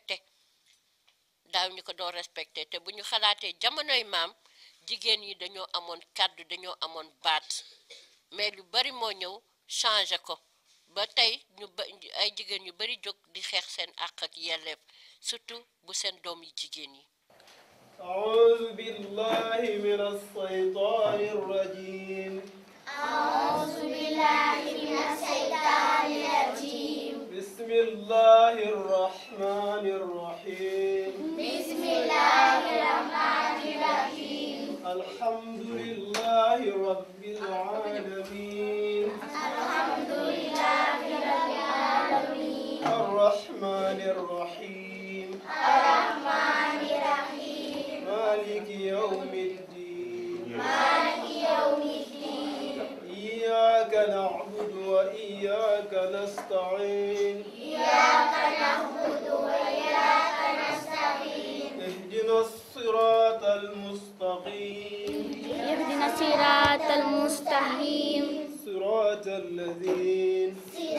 respecté te bu ñu xalaatee jamonoy maam jigéen yi dañoo amoon kàddu dañoo amoon baat mais lu bari moo ñëw changé ko ba tey ay jigéen yu bari jóg di xeex seen àq ak yelleef surtout bu seen doom yi jigéen yi. أعوذ بالله من الشيطان الرجيم. أعوذ بالله من الشيطان الرجيم. بسم الله الرحمن الرحيم. بسم الله الرحمن الرحيم. الحمد لله رب العالمين. الحمد لله رب العالمين. الرحمن الرحيم. الرحمن الرحيم. وإياك نستعين إياك نعبد وإياك نستعين اهدنا الصراط المستقيم اهدنا الصراط المستقيم صراط الذين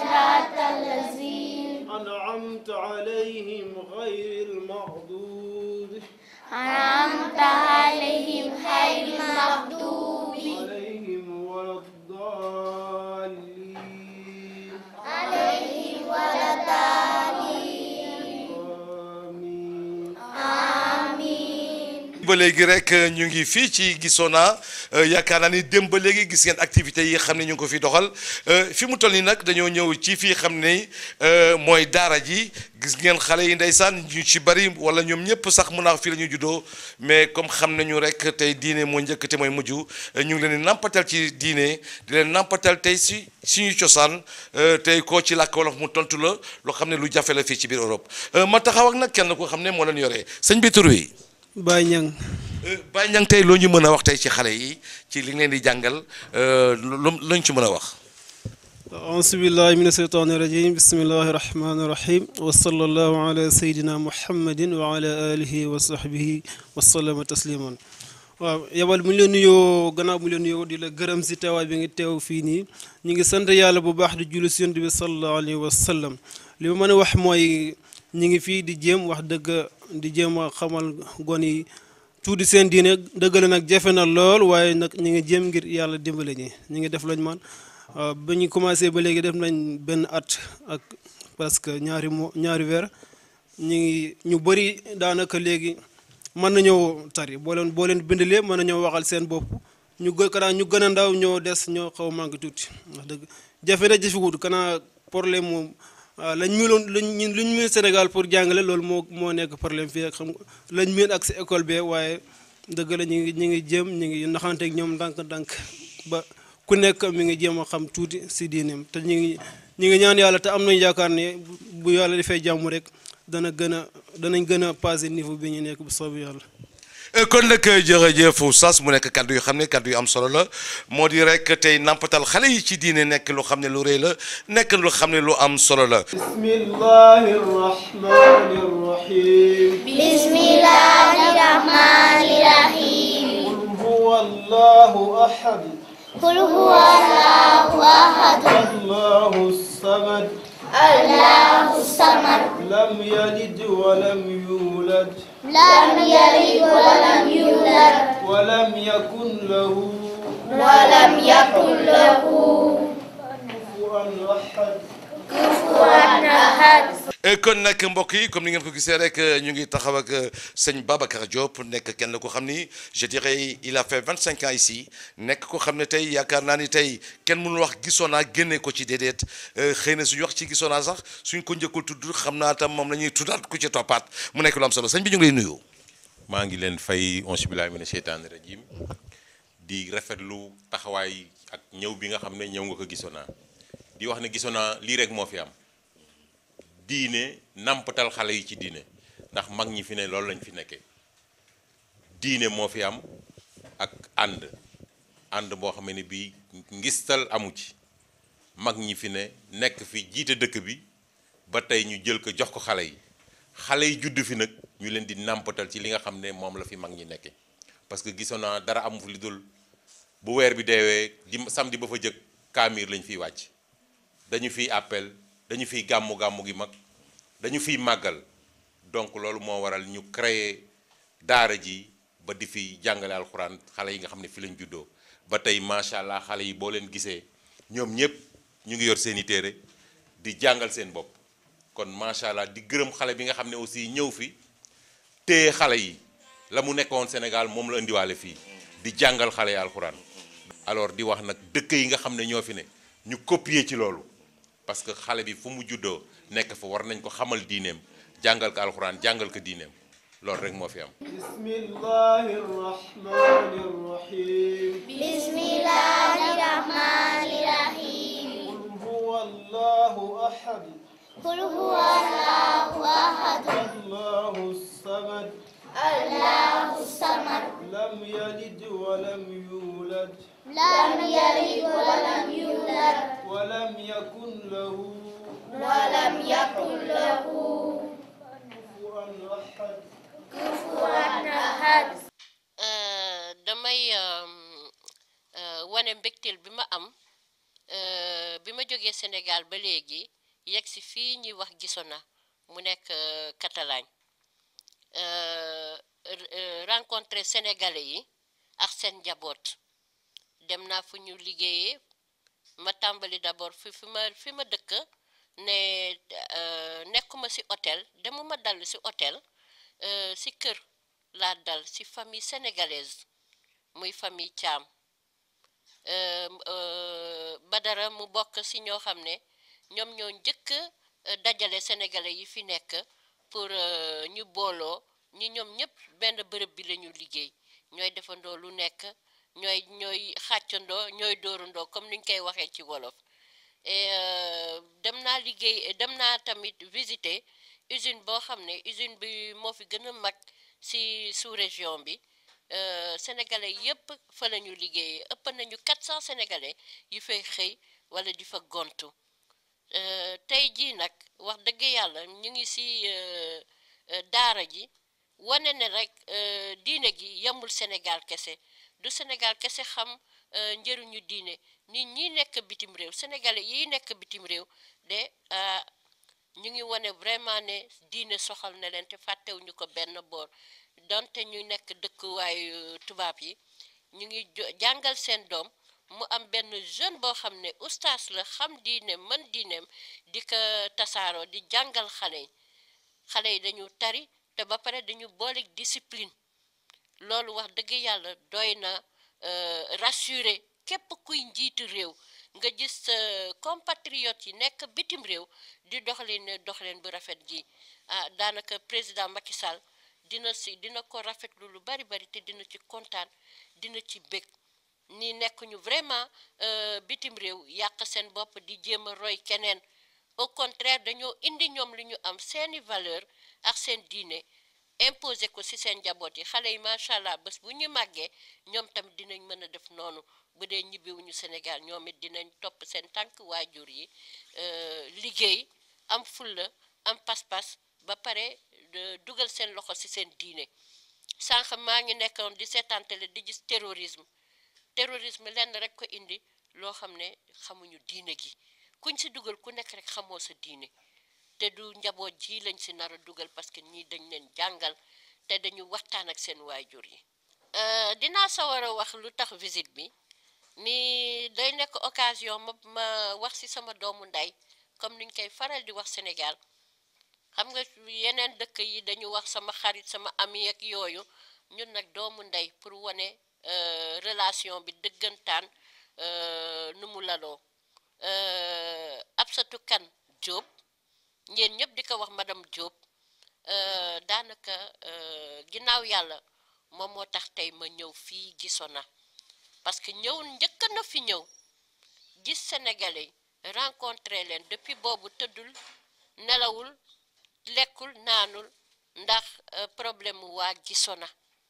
أنعمت عليهم غير المغضوب أنعمت عليهم غير المغضوب عليهم ولا الضالين عليهم ولا الضالين آمين. ba léegi rek ñu ngi fii ci Gisona yaakaar naa ni démb ba léegi gis ngeen activités yi xam ne ñu ngi ko fi doxal fi mu toll nii nag dañoo ñëw ci fii xam ne mooy daara ji gis ngeen xale yi ndeysaan ñu ci bari wala ñoom ñëpp sax mun naa fii la ñu juddoo mais comme xam nañu rek tey diine moo njëkk te mooy mujj ñu ngi leen di nampatal ci diine di leen nampatal tey si suñu cosaan tey koo ci làkk wolof mu tontu la loo xam ne lu jafe la fii ci biir Europe ma taxaw ak nag kenn koo xam ne moo leen yore sëñ bi tur wi Baye Niang. Baye Niang tey loo ñu mën a wax tey ci xale yi ci li ngeen di jàngal lañ ci mën a wax. auzu billahi mina shaytaani rajim bismillahi rahmaani rahim wa sallallahu ala sayyidina muhammadin wa ala alihi wa sahbihi wa sallama tasliman. waaw yabal mu ngi leen nuyoo gannaaw mu ngi leen nuyoo di la gërëm si teewaay bi ngi teew fii nii ñu ngi sant yàlla bu baax di julli si yonent bi sallallahu alayhi wa sallam li ma mën a wax mooy ñu ngi fii di jéem wax dëgg di jéem a xamal gon yi tuuti seen diine dëgg la nag jafe na lool waaye nag ñu ngi jéem ngir yàlla dimbale ñi ñu ngi def lañ man ba ñu commencé ba léegi def nañ benn at ak presque ñaari weer ñu bëri daanaka léegi mën nañoo tari boo leen bindalee mën nañoo waxal seen bopp ñu gën a ndaw ñoo des ñoo xaw a manqué tuuti wax dëgg jafe na jafewut kanaa problème moom lañ miin Sénégal pour jàngale loolu moo nekk problème fii ak xam lañ miin ak si école bee waaye dëgg la ñu ngi jéem ñu ngi naxanteeg ñoom ndànk-ndànk ba ku nekk mi ngi jéem a xam tuuti si diineem te ñu ngi ñaan yàlla te am nañu yaakaar ne bu yàlla defee jàmm rek danañ gën a passé niveau bi ñu nekk bu soobu yàlla. kon nag jërëjëf Oustaz mu nekk kaddu yu xam ne kaddu yu am solo la moo di rek tey nampatal xale yi ci diine nekk lu xam ne lu rëy la nekk lu xam ne lu am solo la. bismillahi rahmani rahim. bismillahi rahmani rahim. qul huwa allahu ahad. qul huwa allahu ahad. allahu samad. allahu samad. lam yalid wa lam yulad. لم يلد ولم يولد ولم يكن له كفوا أحد. kon nag mbokk yi comme ni ngeen ko gisee rek ñu ngi taxaw ak sëñ Babacar Diop nekk kenn ko xam ni je dirais il a fait 25 ans ici nekk ko xam ne tey yaakaar naa ni tey kenn mënul wax Gisona génne ko ci déedéet xëy na suñu wax ci Gisona sax suñ ko njëkkul tudd xam naa tam moom la ñuy tuddaat ku ci toppaat mu nekk lu am solo sëñ bi ñu ngi lay nuyu. maa ngi leen fay auzu billaahi mina sheytaani rajim di rafetlu taxawaay ak ñëw bi nga xam ne ñëw nga ko Gisona di wax ne Gisona lii rek moo fi am. diine nampatal xale yi ci diine ndax mag ñi fi ne loolu lañ fi nekkee diine moo fi am ak ànd boo xam ne bii ngistal amu ci mag ñi fi ne nekk fi jiite dëkk bi ba tey ñu jël ko jox ko xale yi judd fi nag ñu leen di nampatal ci li nga xam ne moom la fi mag ñi nekkee parce que Gisona dara amu fi lu dul bu weer bi deewee samedi ba fa jëkk kaamir lañ fiy wàcc dañu fiy appel dañu fiy gàmmu gi mag dañu fiy màggal donc loolu moo waral ñu créer daara ji ba di fi jàngale alxuraan xale yi nga xam ne fi lañ juddoo ba tey macha allah xale yi boo leen gisee ñoom ñëpp ñu ngi yor seeni téere di jàngal seen bopp kon macha allah di gërëm xale bi nga xam ne aussi ñëw fi téye xale yi la mu nekkoon Sénégal moom la indiwaale fii di jàngal xale yi alxuraan alors di wax nag dëkk yi nga xam ne ñoo fi ne ñu copier ci loolu. parce que xale bi fu mu juddoo nekk fa war nañ ko xamal diineem jàngal ko alxuraan jàngal ko diineem loolu rek moo fi am. bismillahi rahmani rahim. bismillahi rahmani rahim. qul huwa allahu ahad. qul huwa allahu ahad. allahu samad. allahu samad. lam yalid wa lam yulad. لم يلد ولم يولد ولم يكن له كفوا أحد damay wane mbégteel bi ma am bi ma jógee Sénégal ba léegi yegg si fii ñuy wax Gisona mu nekk Catalogne rencontré sénégalais yi ak seen njaboot dem naa fu ñu liggéeyee ma tàmbali d'abord fi ma dëkk ne nekkuma ci hôtel demuma dal ci hôtel ci kër laa dal ci famille sénégalaise muy famille Thiam Badara mu bokk ci ñoo xam ne ñoom ñoo njëkk dajale sénégalais yi fi nekk pour ñu booloo ñoom ñëpp benn bërëb bi la ñu liggéey ñooy defandoo lu nekk ñooy xàccandoo ñooy dóorandoo comme ni ñu koy waxee ci wolof et dem naa tamit visiter usine boo xam ne usine bi moo fi gën a mag ci sous-région bi sénégalais yépp fa la ñu liggéeyee ëpp nañu 400 sénégalais yu fay xëy wala di fa gontu tey jii nag wax dëgg yàlla ñu ngi ci daara ji wane ne rek diine gi yemul Sénégal kese du Sénégal kese xam njëriñu diine nit ñi nekk bitim réew sénégalais yi nekk bitim réew de ñu ngi wane vraiment ne diine soxal na leen te fàttewuñu ko benn boor donte ñu nekk dëkkuwaayu tubaab yi ñu ngi jàngal seen doom mu am benn jeune boo xam ne ustaas la xam diine mën diineem di ko tasaaroo di jàngal xale yi dañu tari te ba pare dañu booleeg discipline loolu wax dëgg yàlla doy na rassurer képp kuy njiitu réew nga gis compatriotes yi nekk bitim réew di doxaleen bu rafet gi daanaka président Macky Sall dina ko rafetlu lu bari te dina ci kontaan dina ci bég ni nekk ñu vraiment bitim réew yàq seen bopp di jéem a roy keneen au contraire dañoo indi ñoom li ñu am seeni valeur ak seen diine imposé ko ci seen njaboot yi xale yi macha allah bés bu ñu màggee ñoom tamit dinañ mën a def noonu bu dee ñibbiwuñu Sénégal ñoom it dinañ topp seen tànk waajur yi liggéey am fulla am pas-pas ba pare dugal seen loxo ci seen diine sànq maa ngi nekkoon di seetaan télé di gis terrorisme lenn rek ko indi loo xam ne xamuñu diine gi kuñ ci dugal ku nekk rek xamoo sa diine te du njaboot ji lañ ci nar a dugal parce que ñii dañ leen jàngal te dañu waxtaan ak seen waajur yi dinaa sawar a wax lu tax visite bi ni day nekk occasion ma wax ci sama doomu ndey comme niñ koy faral di wax Sénégal xam nga yeneen dëkk yi dañu wax sama xarit sama ami ak yooyu ñun nag doomu ndey pour wane relation bi dëggantaan nu mu laloo Absatou Kane Diop ngeen ñëpp di ko wax madame Diop daanaka ginnaaw yàlla moom moo tax tey ma ñëw fii Gisona parce que njëkk na fi ñëw gis sénégalais rencontré leen depuis boobu tëddul nelawul lekkul naanul ndax problème mu waa Gisona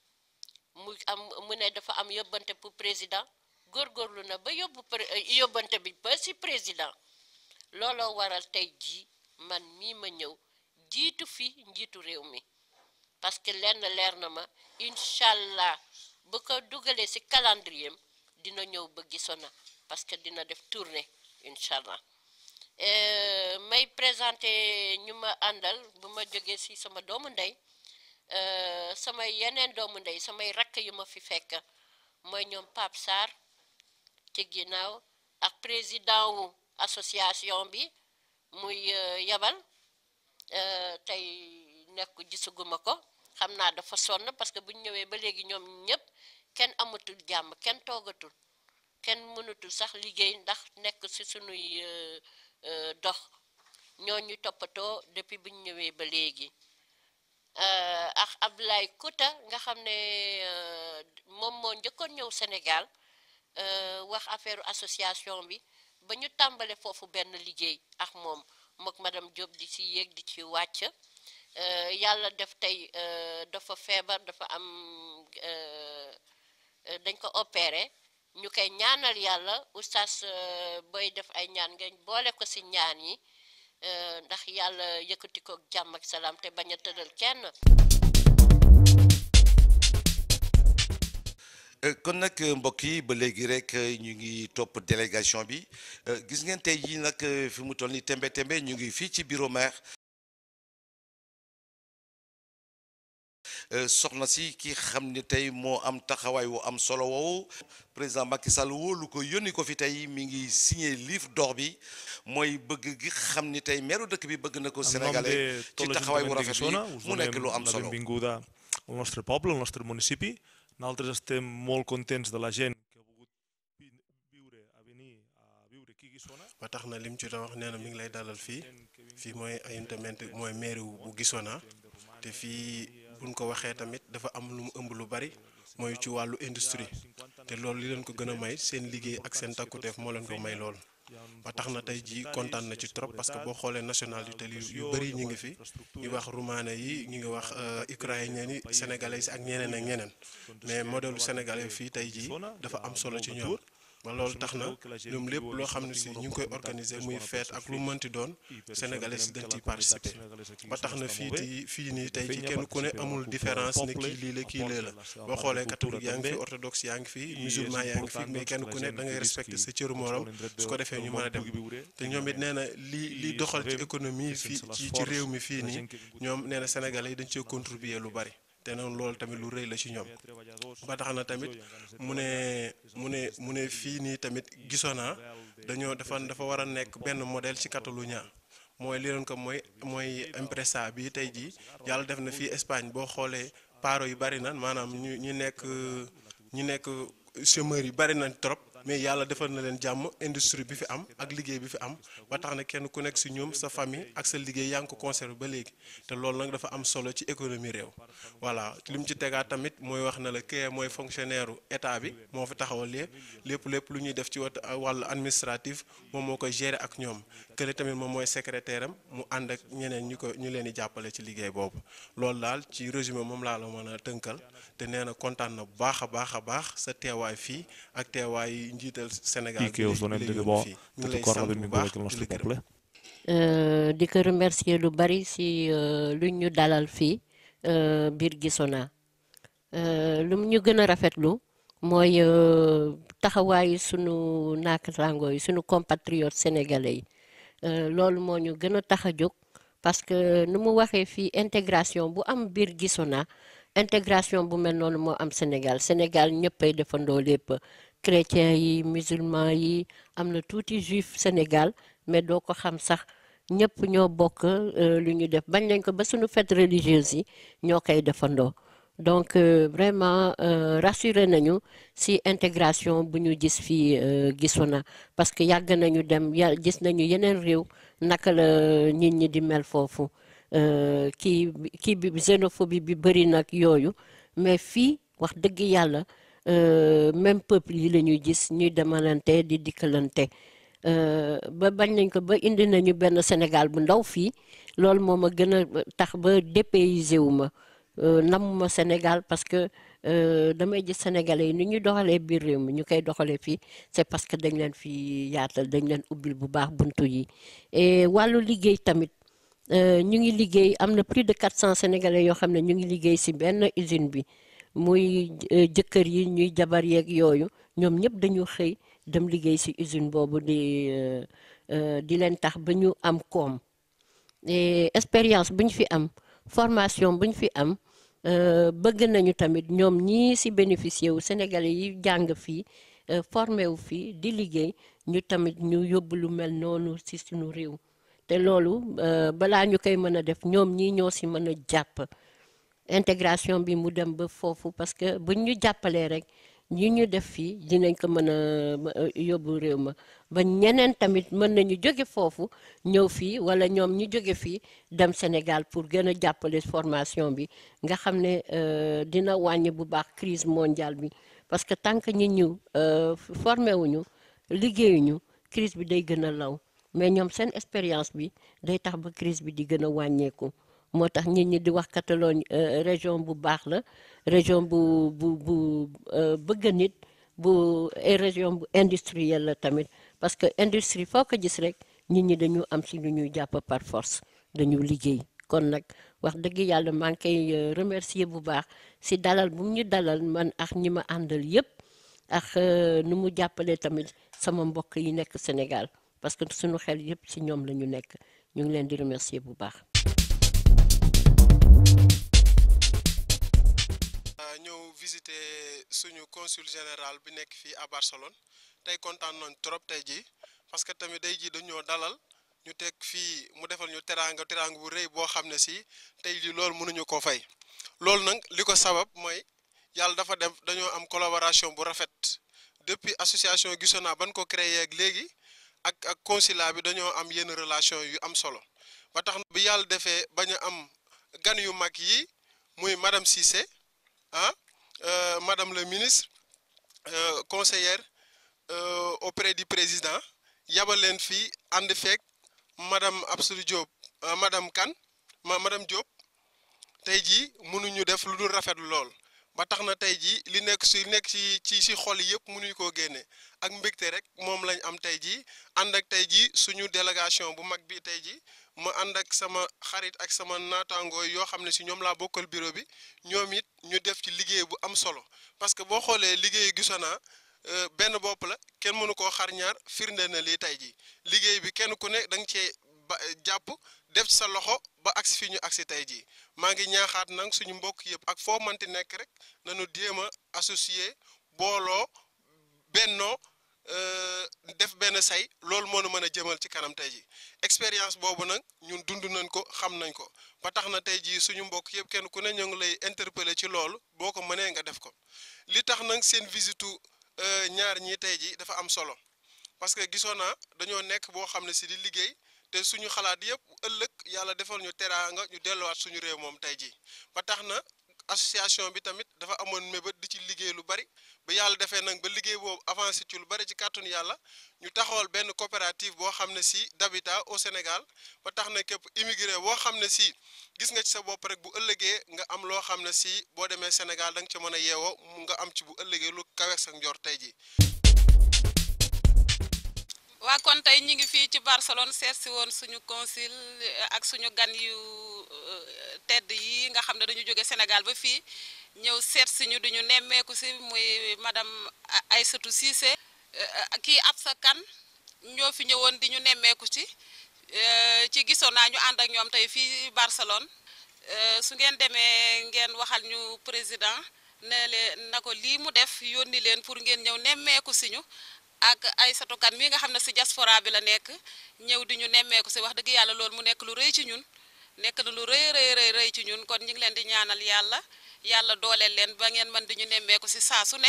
mu ne dafa am yóbbante pour président góorgóorlu na ba yóbbante bi ba ci président looloo waral tey jii man mii ma ñëw jiitu fi njiitu réew mi parce que lenn leer na ma incha allah bu ko dugalee ci calendrier dina ñëw ba Gisona parce que dina def tournée incha allah may présenté ñu ma àndal bu ma jógee ci sama doomu ndey samay yeneen doomu ndey samay rakk yu ma fi fekk mooy ñoom Pape Sarr ci ginnaaw ak président wu association bi muy yabal tey nekk gisaguma ko xam naa dafa sonn parce que bu ñu ñëwee ba léegi ñoom ñëpp kenn amatul jàmm kenn toogatul kenn mënatul sax liggéey ndax nekk ci sunuy dox ñoo ñu toppatoo depuis bu ñu ñëwee ba léegi ak Abdoulaye Kouta nga xam ne moom moo njëkkoon ñëw Sénégal wax affaire association bi ba ñu tàmbale foofu benn liggéey ak mook madame Diop di ci yéeg di ci wàcc yàlla def tey dafa feebar dafa am dañ ko opéré ñu koy ñaanal yàlla oustaz booy def ay ñaan nga boole ko ci ñaan yi ndax yàlla yëkkati ko jàmm ak salaam te bañ a tëddal kenn. kon nag mbokk yi ba léegi rek ñu ngi topp délégation bi gis ngeen tey jii nag fi mu toll ni tembe tembe ñu ngi fii ci bureau maire soxna si ki xam ne tey moo am taxawaay wu am solo woowu président Macky Sall wóolu ko yónni ko fi tey mi ngi signé livre d'or bi mooy bëgg gi xam ni tey meeru dëkk bi bëgg na ko sénégalais ci taxawaay wu rafet bi mu nekk lu am solo. Benvinguda al nostre poble, al nostre municipi. Nosaltres estem molt contents de la gent que ha volgut venir a viure aquí a Guissona. ba tax na lim ci doon wax nee na mi ngi lay dalal fii mooy ayuntament mooy mairie bu Guissona te fii buñ ko waxee tamit dafa am lu mu ëmb lu bari mooy ci wàllu industrie te loolu li leen ko gën a may seen liggéey ak seen takkuteef moo leen ko may lool. ba tax na tey jii kontaan na ci trop parce que boo xoolee nationalité yu bëri ñu ngi fi ñu wax roumané yi ñu ngi wax ukrainien yi sénégalais yi ak ñeneen ak ñeneen mais modèle sénégalais fii tey jii dafa am solo ci ñoom ba loolu tax na ñoom lépp loo xam ne si ñu ngi koy organiser muy fête ak lu mënti doon sénégalais si dañ ciy participer ba tax na fii nii tey jii kenn ku ne amul différence ne kii lii la kii lee la boo xoolee catholique yaa ngi fi orthodoxe yaa ngi fi musulman yaa ngi fi mais kenn ku ne da ngay respecter sa cëru morom su ko defee ñu mën a dem te ñoom it nee na li doxal ci économie fii ci réew mi fii nii ñoom nee na sénégalais yi dañ cee contribuer lu bari te noonu loolu tamit lu rëy la ci ñoom ba tax na tamit mu ne fii nii tamit Guissona dafa war a nekk benn modèle ci Catalunya mooy li leen ko mooy Empresa bi tey jii yàlla def na fii Espagne boo xoolee paro yu bari na maanaam ñu nekk chômeurs yi bari nañ trop mais yàlla defal na leen jàmm industrie bi fi am ak liggéey bi fi am ba tax na kenn ku nekk si ñoom sa famille ak sa liggéey yaa ngi ko conservé ba léegi te loolu nag dafa am solo ci économie réew voilà li mu ci tegaat tamit mooy wax na la kii mooy fonctionnaire état bi moo fi taxawal lépp lu ñuy def ci wàllu administratif moom moo koy gérer ak ñoom kële tamit moom mooy secrétaire am mu ànd ak ñeneen ñu leen di jàppale ci liggéey boobu loolu daal ci résumé moom laa la mën a tënkal te nee na kontaan na bu baax a baax sa teewaay fii ak teewaay njiital Sénégal que us donem de debò tot el cor la benvinguda aquí al nostre poble. di ko remercier lu bari si lu ñu dalal fii biir Guissona lu ñu gën a rafetlu mooy taxawaayu sunu naataango yi sunu compatriotes sénégalais yi loolu moo ñu gën a tax a jóg parce que nu mu waxee fii intégration bu am biir Guissona intégration bu mel noonu moo am Sénégal ñëppay defandoo lépp chrétiens yi musulmans yi am na tuuti juif Sénégal mais doo ko xam sax ñëpp ñoo bokk lu ñu def bañ nañ ko ba suñu fête religieuse yi ñoo koy defandoo donc vraiment rassuré nañu si intégration bu ñu gis fii Guissona parce que yàgg nañu dem gis nañu yeneen réew naka la nit ñi di mel foofu kii bi xénophobie bi bëri nag yooyu mais fii wax dëgg yàlla même peuple yi la ñuy gis ñuy demalante di dikkalante ba bañ nañ ko ba indi nañu benn Sénégal bu ndaw fii loolu moo ma gën a tax ba dépaysé wu ma namuma Sénégal parce que damay gis sénégalais yi ni ñuy doxalee biir réew mi ñu koy doxalee fii c'est parce que dañ leen fi yaatal dañ leen ubbil bu baax buntu yi et wàllu liggéey tamit ñu ngi liggéey am na plus de 400 sénégalais yoo xam ne ñu ngi liggéey ci benn usine bi muy jëkkër yi ñuy jabar yeeg yooyu ñoom ñëpp dañu xëy dem liggéey ci usine boobu di leen tax ba ñu am koom et expérience bu ñu fi am formation bu ñu fi am bëgg nañu tamit ñoom ñii ci bénéficier wu sénégalais yi jàng fii formé wu fii di liggéey ñu tamit ñu yóbbu lu mel noonu ci suñu réew te loolu balaa ñu koy mën a def ñoom ñii ñoo ci mën a jàpp intégration bi mu dem ba foofu parce que buñ ñu jàppalee rek ñi ñu def fii dinañ ko mën a yóbbu réew ma ba ñeneen tamit mën nañu jóge foofu ñëw fii wala ñoom ñu jóge fii dem Sénégal pour gën a jàppale formation bi nga xam ne dina wàññi bu baax crise mondiale bi parce que tant que ñi ñu formé wuñu liggéeyuñu crise bi day gën a law mais ñoom seen expérience bi day tax ba crise bi di gën a wàññeeku moo tax nit ñi di wax Catalogne région bu baax la région bu bëgg nit bu région bu industrielle la tamit parce que industrie foo ko gis rek nit ñi dañu am si lu ñuy jàpp par force dañu liggéey kon nag wax dëgg yàlla maa ngi koy remercier bu baax si dalal bu ñu dalal man ak ñi ma àndal yépp ak nu mu jàppalee tamit sama mbokk yi nekk Sénégal parce que suñu xel yépp ci ñoom la ñu nekk ñu ngi leen di remercier bu baax. ñëw visiter suñu consul général bi nekk fii à Barcelone tey kontaan nañ trop tey jii parce que tamit day jii dañoo dalal ñu teg fii mu defal ñu teraanga bu rëy boo xam ne si tey jii loolu mënuñu koo fay loolu nag li ko sabab mooy yàlla dafa dem dañoo am collaboration bu rafet depuis association Gisona ban ko créé ak léegi ak consulat bi dañoo am yenn relation yu am solo ba tax bi yàlla defee bañ a am gan yu mag yi muy madame Cissé madame le ministre conseillère auprès du président yabal leen fii ànd feek madame Absou Diop madame Kane madame Diop tey jii mënuñu def lu dul rafetlu lool ba tax na tey jii li nekk ci xol yëpp mënuñu koo génne ak mbégte rek moom lañ am tey jii ànd ak tey jii suñu délégation bu mag bi tey jii ma ànd ak sama xarit ak sama naataangoo yoo xam ne si ñoom laa bokkal bureau bi ñoom it ñu def ci liggéey bu am solo parce que boo xoolee liggéeyu Gisona benn bopp la kenn mënu koo xar ñaar firnde na lii tey jii liggéey bi kenn ku ne da nga cee jàpp def ci sa loxo ba agsi fi ñu agsi tey jii maa ngi ñaaxaat nag suñu mbokk yëpp ak foo manti nekk rek nañu jéem a associé booloo bennoo def benn say loolu moo nu mën a jëmal ci kanam tey jii expérience boobu nag ñun dund nañ ko xam nañ ko ba tax na tey jii suñu mbokk yëpp kenn ku ne ñoo ngi lay interpeller ci loolu boo ko mënee nga def ko li tax nag seen visitu ñaar ñii tey jii dafa am solo parce que Gisona dañoo nekk boo xam ne si di liggéey te suñu xalaat yëpp ëllëg yàlla defal ñu teraanga ñu delluwaat suñu réew moom tey jii ba tax na association bi tamit dafa amoon mébét di ci liggéey lu bari ba yàlla defee nag ba liggéey boobu avancé ci lu bari ci kàttanu yàlla ñu taxawal benn coopérative boo xam ne si d'habitat au Sénégal ba tax na képp immigré boo xam ne si gis nga ci sa bopp rek bu ëllëgee nga am loo xam ne si boo demee Sénégal da nga ca mën a yeewoo mu nga am ci bu ëllëgee lu kaweeg sa njort tey jii. waa kon tey ñu ngi fii ci Barcelone seet si woon suñu consul ak suñu gan yu tedd yi nga xam ne dañu jóge Sénégal ba fii ñëw seet si ñu duñu nemmeeku si muy madame Aïssatou Cissé kii Absa Kane ñoo fi ñëwoon di ñu nemmeeku ci Gisona ñu ànd ak ñoom tey fii Barcelone su ngeen demee ngeen waxal ñu président ne leen na ko lii mu def yónni leen pour ngeen ñëw nemmeeku si ñu ak Aïssatou Kane mi nga xam ne si diaspora bi la nekk ñëw di ñu nemmeeku si wax dëgg yàlla loolu mu nekk lu rëy ci ñun nekk na lu rëy ci ñun kon ñu ngi leen di ñaanal yàlla dooleel leen ba ngeen mën di ñu nemmeeku si saa su ne.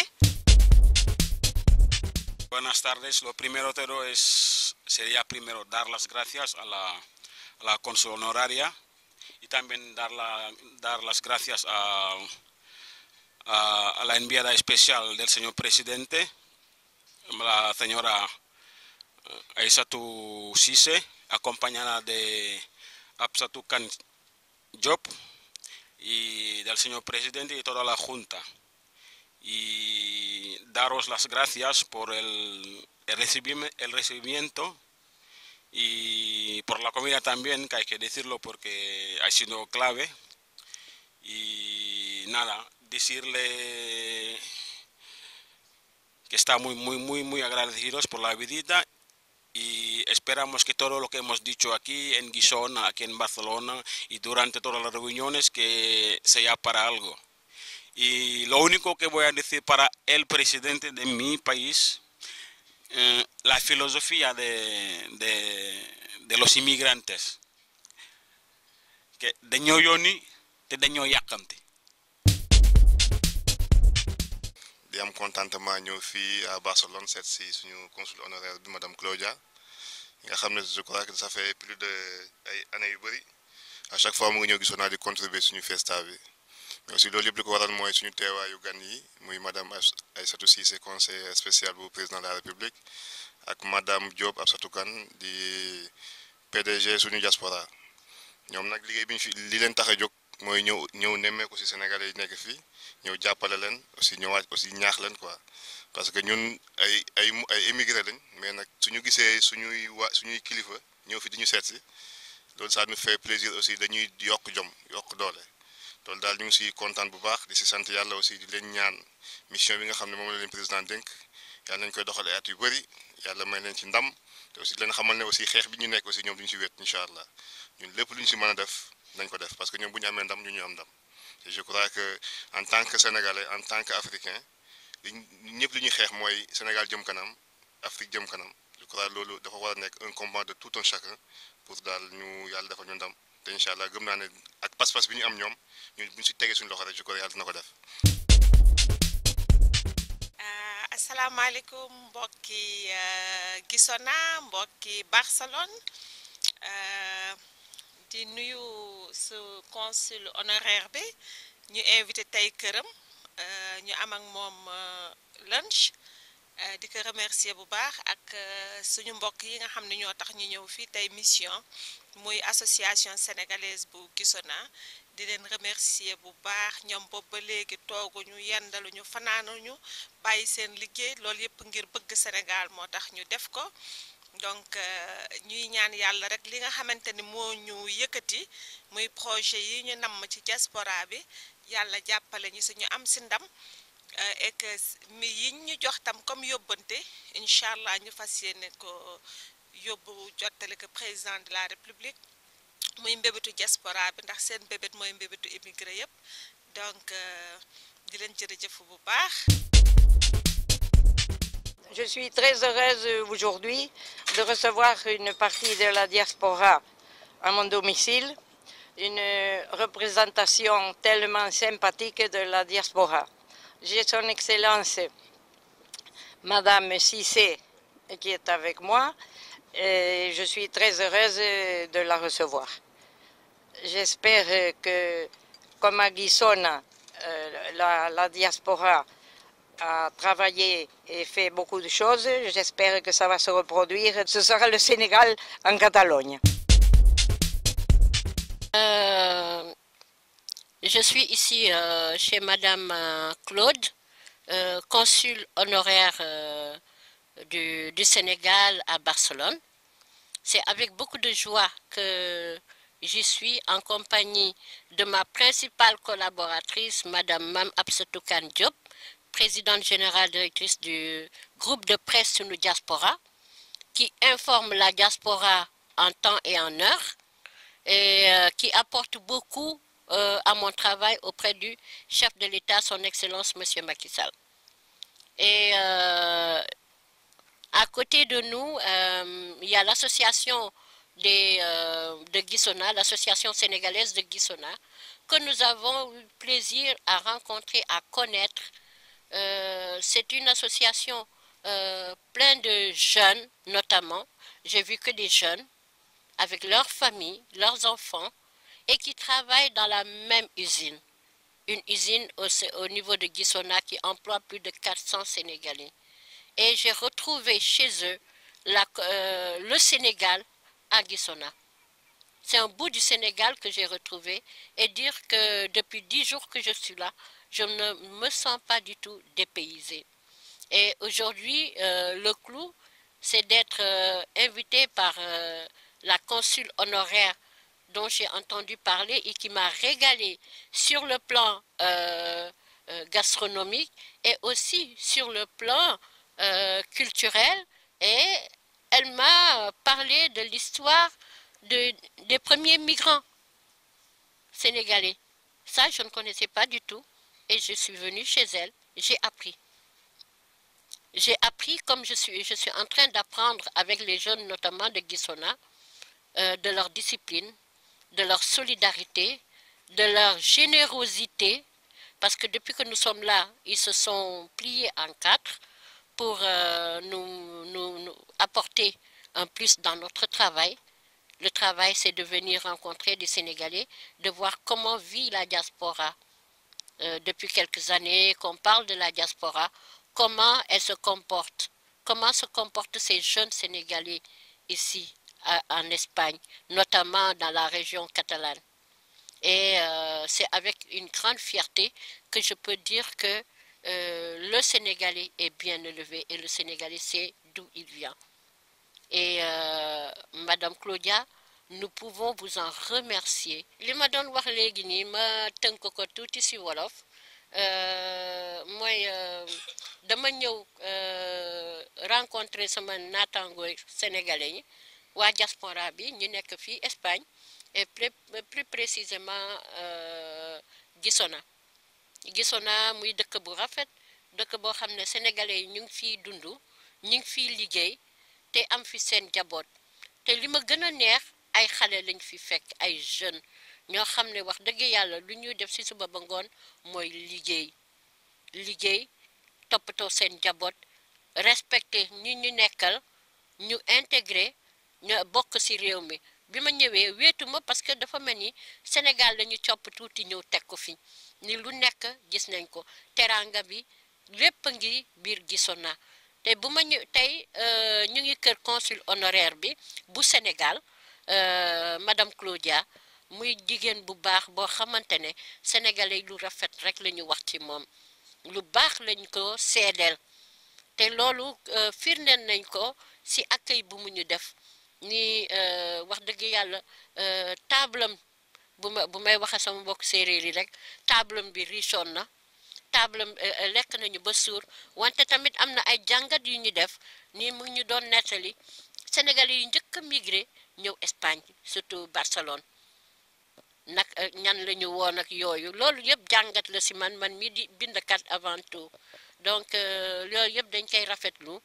Buenas tardes. Lo primero todo sería primero dar las gracias a la cónsul honoraria y también dar las gracias a la enviada especial del señor presidente, la señora Aïssatou Cissé, acompañada de Absatou Kane Diop y del señor presidente y toda la junta. Y daros las gracias por el recibimiento y por la comida también, que hay que decirlo porque ha sido clave. Y nada, decirle que está muy agradecidos por la visita y esperamos que todo lo que hemos dicho aquí en Gisona, aquí en Barcelona y durante todas las reuniones que sea para algo. Y lo único que voy a decir para el presidente de mi país, la filosofía de los inmigrantes, que dañoo yónni te dañoo yàkkamti. di am contentement ñëw fii à Barcelone seet si suñu consul honoraire bi madame Claudia nga xam ne je crois que ça fait plus de ay années yu bëri à chaque fois mu ngi ñëw Gisona di contribuer suñu festa bi mais aussi loolu yëpp li ko waral mooy suñu teewaayu gan yi muy madame Aïssatou Cissé conseillère spéciale bu président de la République ak madame Diop Absatou Kane di PDG suñu diaspora ñoom nag liggéey bi ñu fi li leen tax a jóg mooy ñëw nemmeeku si Sénégalais yi nekk fii ñëw jàppale leen aussi ñëwaat aussi ñaax leen quoi parce que ñun ay émigré lañ mais nag suñu gisee suñuy kilifa ñëw fi di ñu seet si loolu ça nous fait plaisir aussi dañuy yokk jom yokk doole loolu daal ñu ngi si kontaan bu baax di si sant yàlla aussi di leen ñaan mission bi nga xam ne moom la leen président dénk yàlla nañ koy doxale at yu bëri yàlla may leen ci ndam te aussi di leen xamal ne aussi xeex bi ñu nekk aussi ñoom duñu si wéet incha allah ñun lépp lu ñu si mën a def nañ ko def parce que ñoom bu ñu amee ndam ñu am ndam et je crois que en tant que sénégalais en tant que africain ñëpp li ñuy xeex mooy Sénégal jëm kanam Afrique jëm kanam je crois loolu dafa war a nekk un combat de tout un chacun pour daal ñu yàlla defal ñu ndam te incha allah gëm naa ne ak pas-pas bi ñu am ñoom ñun bu ñu si tegee suñu loxo rek je crois yàlla dina ko def. asalaamaaleykum mbokki Gisona mbokki Barcelone di nuyu su consul honoraire bi ñu invité tey këram ñu am ak moom lunch di ko remercier bu baax ak suñu mbokk yi nga xam ne ñoo tax ñu ñëw fii tey mission muy association sénégalaise bu Gisona di leen remercier bu baax ñoom boobu ba léegi tooguñu yendaluñu fanaanuñu bàyyi seen liggéey loolu yëpp ngir bëgg Sénégal moo tax ñu def ko donc ñuy ñaan yàlla rek li nga xamante ni moo ñu yëkkati muy projet yi ñu namm ci diaspora bi yàlla jàppale ñu suñu am si ndam et que mi yi ñu jox tam comme yóbbante incha allah ñu fas yéene ko yóbbu jottale ko président de la république muy mbébétu diaspora bi ndax seen mbébét mooy mbébétu immigré yëpp donc di leen jërëjëf bu baax. Je suis très heureuse aujourd'hui de recevoir une partie de la diaspora à mon domicile, une représentation tellement sympathique de la diaspora. J'ai son Excellence Madame Cissé qui est avec moi et je suis très heureuse de la recevoir. J'espère que, comme à Gisona, la diaspora a travaillé et fait beaucoup de choses. J'espère que ça va se reproduire. Ce sera le Sénégal en Catalogne. Je suis ici chez Madame Claude, consul honoraire du Sénégal à Barcelone. C'est avec beaucoup de joie que j'y suis en compagnie de ma principale collaboratrice, Madame Mam Absatou Kane Diop, présidente générale directrice du groupe de presse Sunu Diaspora, qui informe la diaspora en temps et en heure et qui apporte beaucoup à mon travail auprès du chef de l'État, son Excellence M. Macky Sall. Et à côté de nous, il y a l'association de Gisona, l'association sénégalaise de Gisona, que nous avons eu plaisir à rencontrer, à connaître. C'est une association pleine de jeunes, notamment. J'ai vu que des jeunes, avec leurs familles, leurs enfants, et qui travaillent dans la même usine. Une usine au niveau de Gisona qui emploie plus de 400 Sénégalais. Et j'ai retrouvé chez eux le Sénégal à Gisona. C'est un bout du Sénégal que j'ai retrouvé et dire que depuis 10 jours que je suis là, je ne me sens pas du tout dépaysée. Et aujourd'hui, le clou, c'est d'être invité par la consul honoraire dont j'ai entendu parler et qui m'a régalé sur le plan gastronomique et aussi sur le plan culturel. Et elle m'a parlé de l'histoire des premiers migrants sénégalais. Ça, je ne connaissais pas du tout. Et je suis venue chez elle, j'ai appris. J'ai appris comme je suis en train d'apprendre avec les jeunes, notamment de Gisona, de leur discipline, de leur solidarité, de leur générosité, parce que depuis que nous sommes là, ils se sont pliés en 4 pour nous apporter un plus dans notre travail. Le travail, c'est de venir rencontrer des Sénégalais, de voir comment vit la diaspora. Depuis quelques années qu'on parle de la diaspora, comment elle se comporte, comment se comportent ces jeunes Sénégalais ici en Espagne, notamment dans la région catalane. Et c'est avec une grande fierté que je peux dire que le Sénégalais est bien élevé et le Sénégalais sait d'où il vient. Et Madame Claudia, nous pouvons vous en remercier. li ma doon wax léegi nii ma tënk ko tuuti ci wolof mooy dama ñëw rencontrer sama naataango sénégalais yi waa diaspora bi ñu nekk fii Espagne et plus précisément Gisona muy dëkk bu rafet dëkk boo xam ne sénégalais yi ñu ngi fiy dund ñu ngi fiy liggéey te am fi seen jaboot te li ma gën a neex ay xale lañ fi fekk ay jeunes ñoo xam ne wax dëgg yàlla lu ñuy def ci suba ba ngoon mooy liggéey toppatoo seen jaboot respecté ñi ñu nekkal ñu intégré ñu bokk ci réew mi bi ma ñëwee wéetuma parce que dafa mel ni Sénégal lañu copp tuuti ñëw teg ko fi ni lu nekk gis nañ ko teraanga bi lépp a ngi biir Gisona te bu ma ñëw tey ñu ngi kër consul honoraire bi bu Sénégal Madame Claudia muy jigéen bu baax boo xamante ne sénégalais lu rafet rek la ñu wax ci moom lu baax lañ ko seedeel te loolu firndeel nañ ko ci accueil bu mu ñu def ni wax dëgg yàlla tablam bu may waxe sama mbokk séeréer yi rek tablam bi richoon na tablam lekk nañu ba suur wante tamit am na ay jàngat yu ñu def ni mu ñu doon nettali sénégalais yi njëkk a migré ñëw Espagne surtout Barcelone nag ñan la ñu woon ak yooyu loolu yëpp jàngat la ci man mi di bindkat avant tout donc loolu yëpp dañ koy rafetlu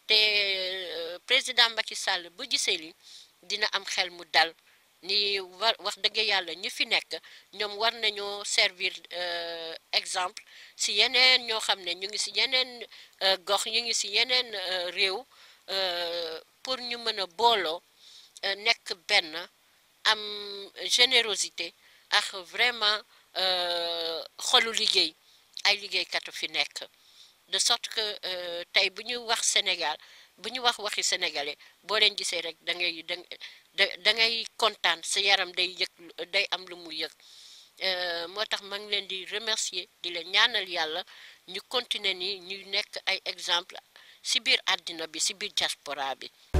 te président Macky Sall bu gisee li dina am xel mu dal ni wax dëgg yàlla ñu fi nekk ñoom war nañoo servir exemple ci yeneen ñoo xam ne ñu ngi ci yeneen gox ñu ngi ci yeneen réew pour ñu mën a booloo nekk benn am générosité ak vraiment xolu liggéey ay liggéeykatu fi nekk de sorte que tey bu ñu wax Sénégal bu ñu wax waxi sénégalais boo leen gisee rek da ngay kontaan sa yaram day am lu mu yëg moo tax ma ngi leen di remercier di leen ñaanal yàlla ñu continuer ni ñu nekk ay exemple ci biir àddina bi ci biir diaspora bi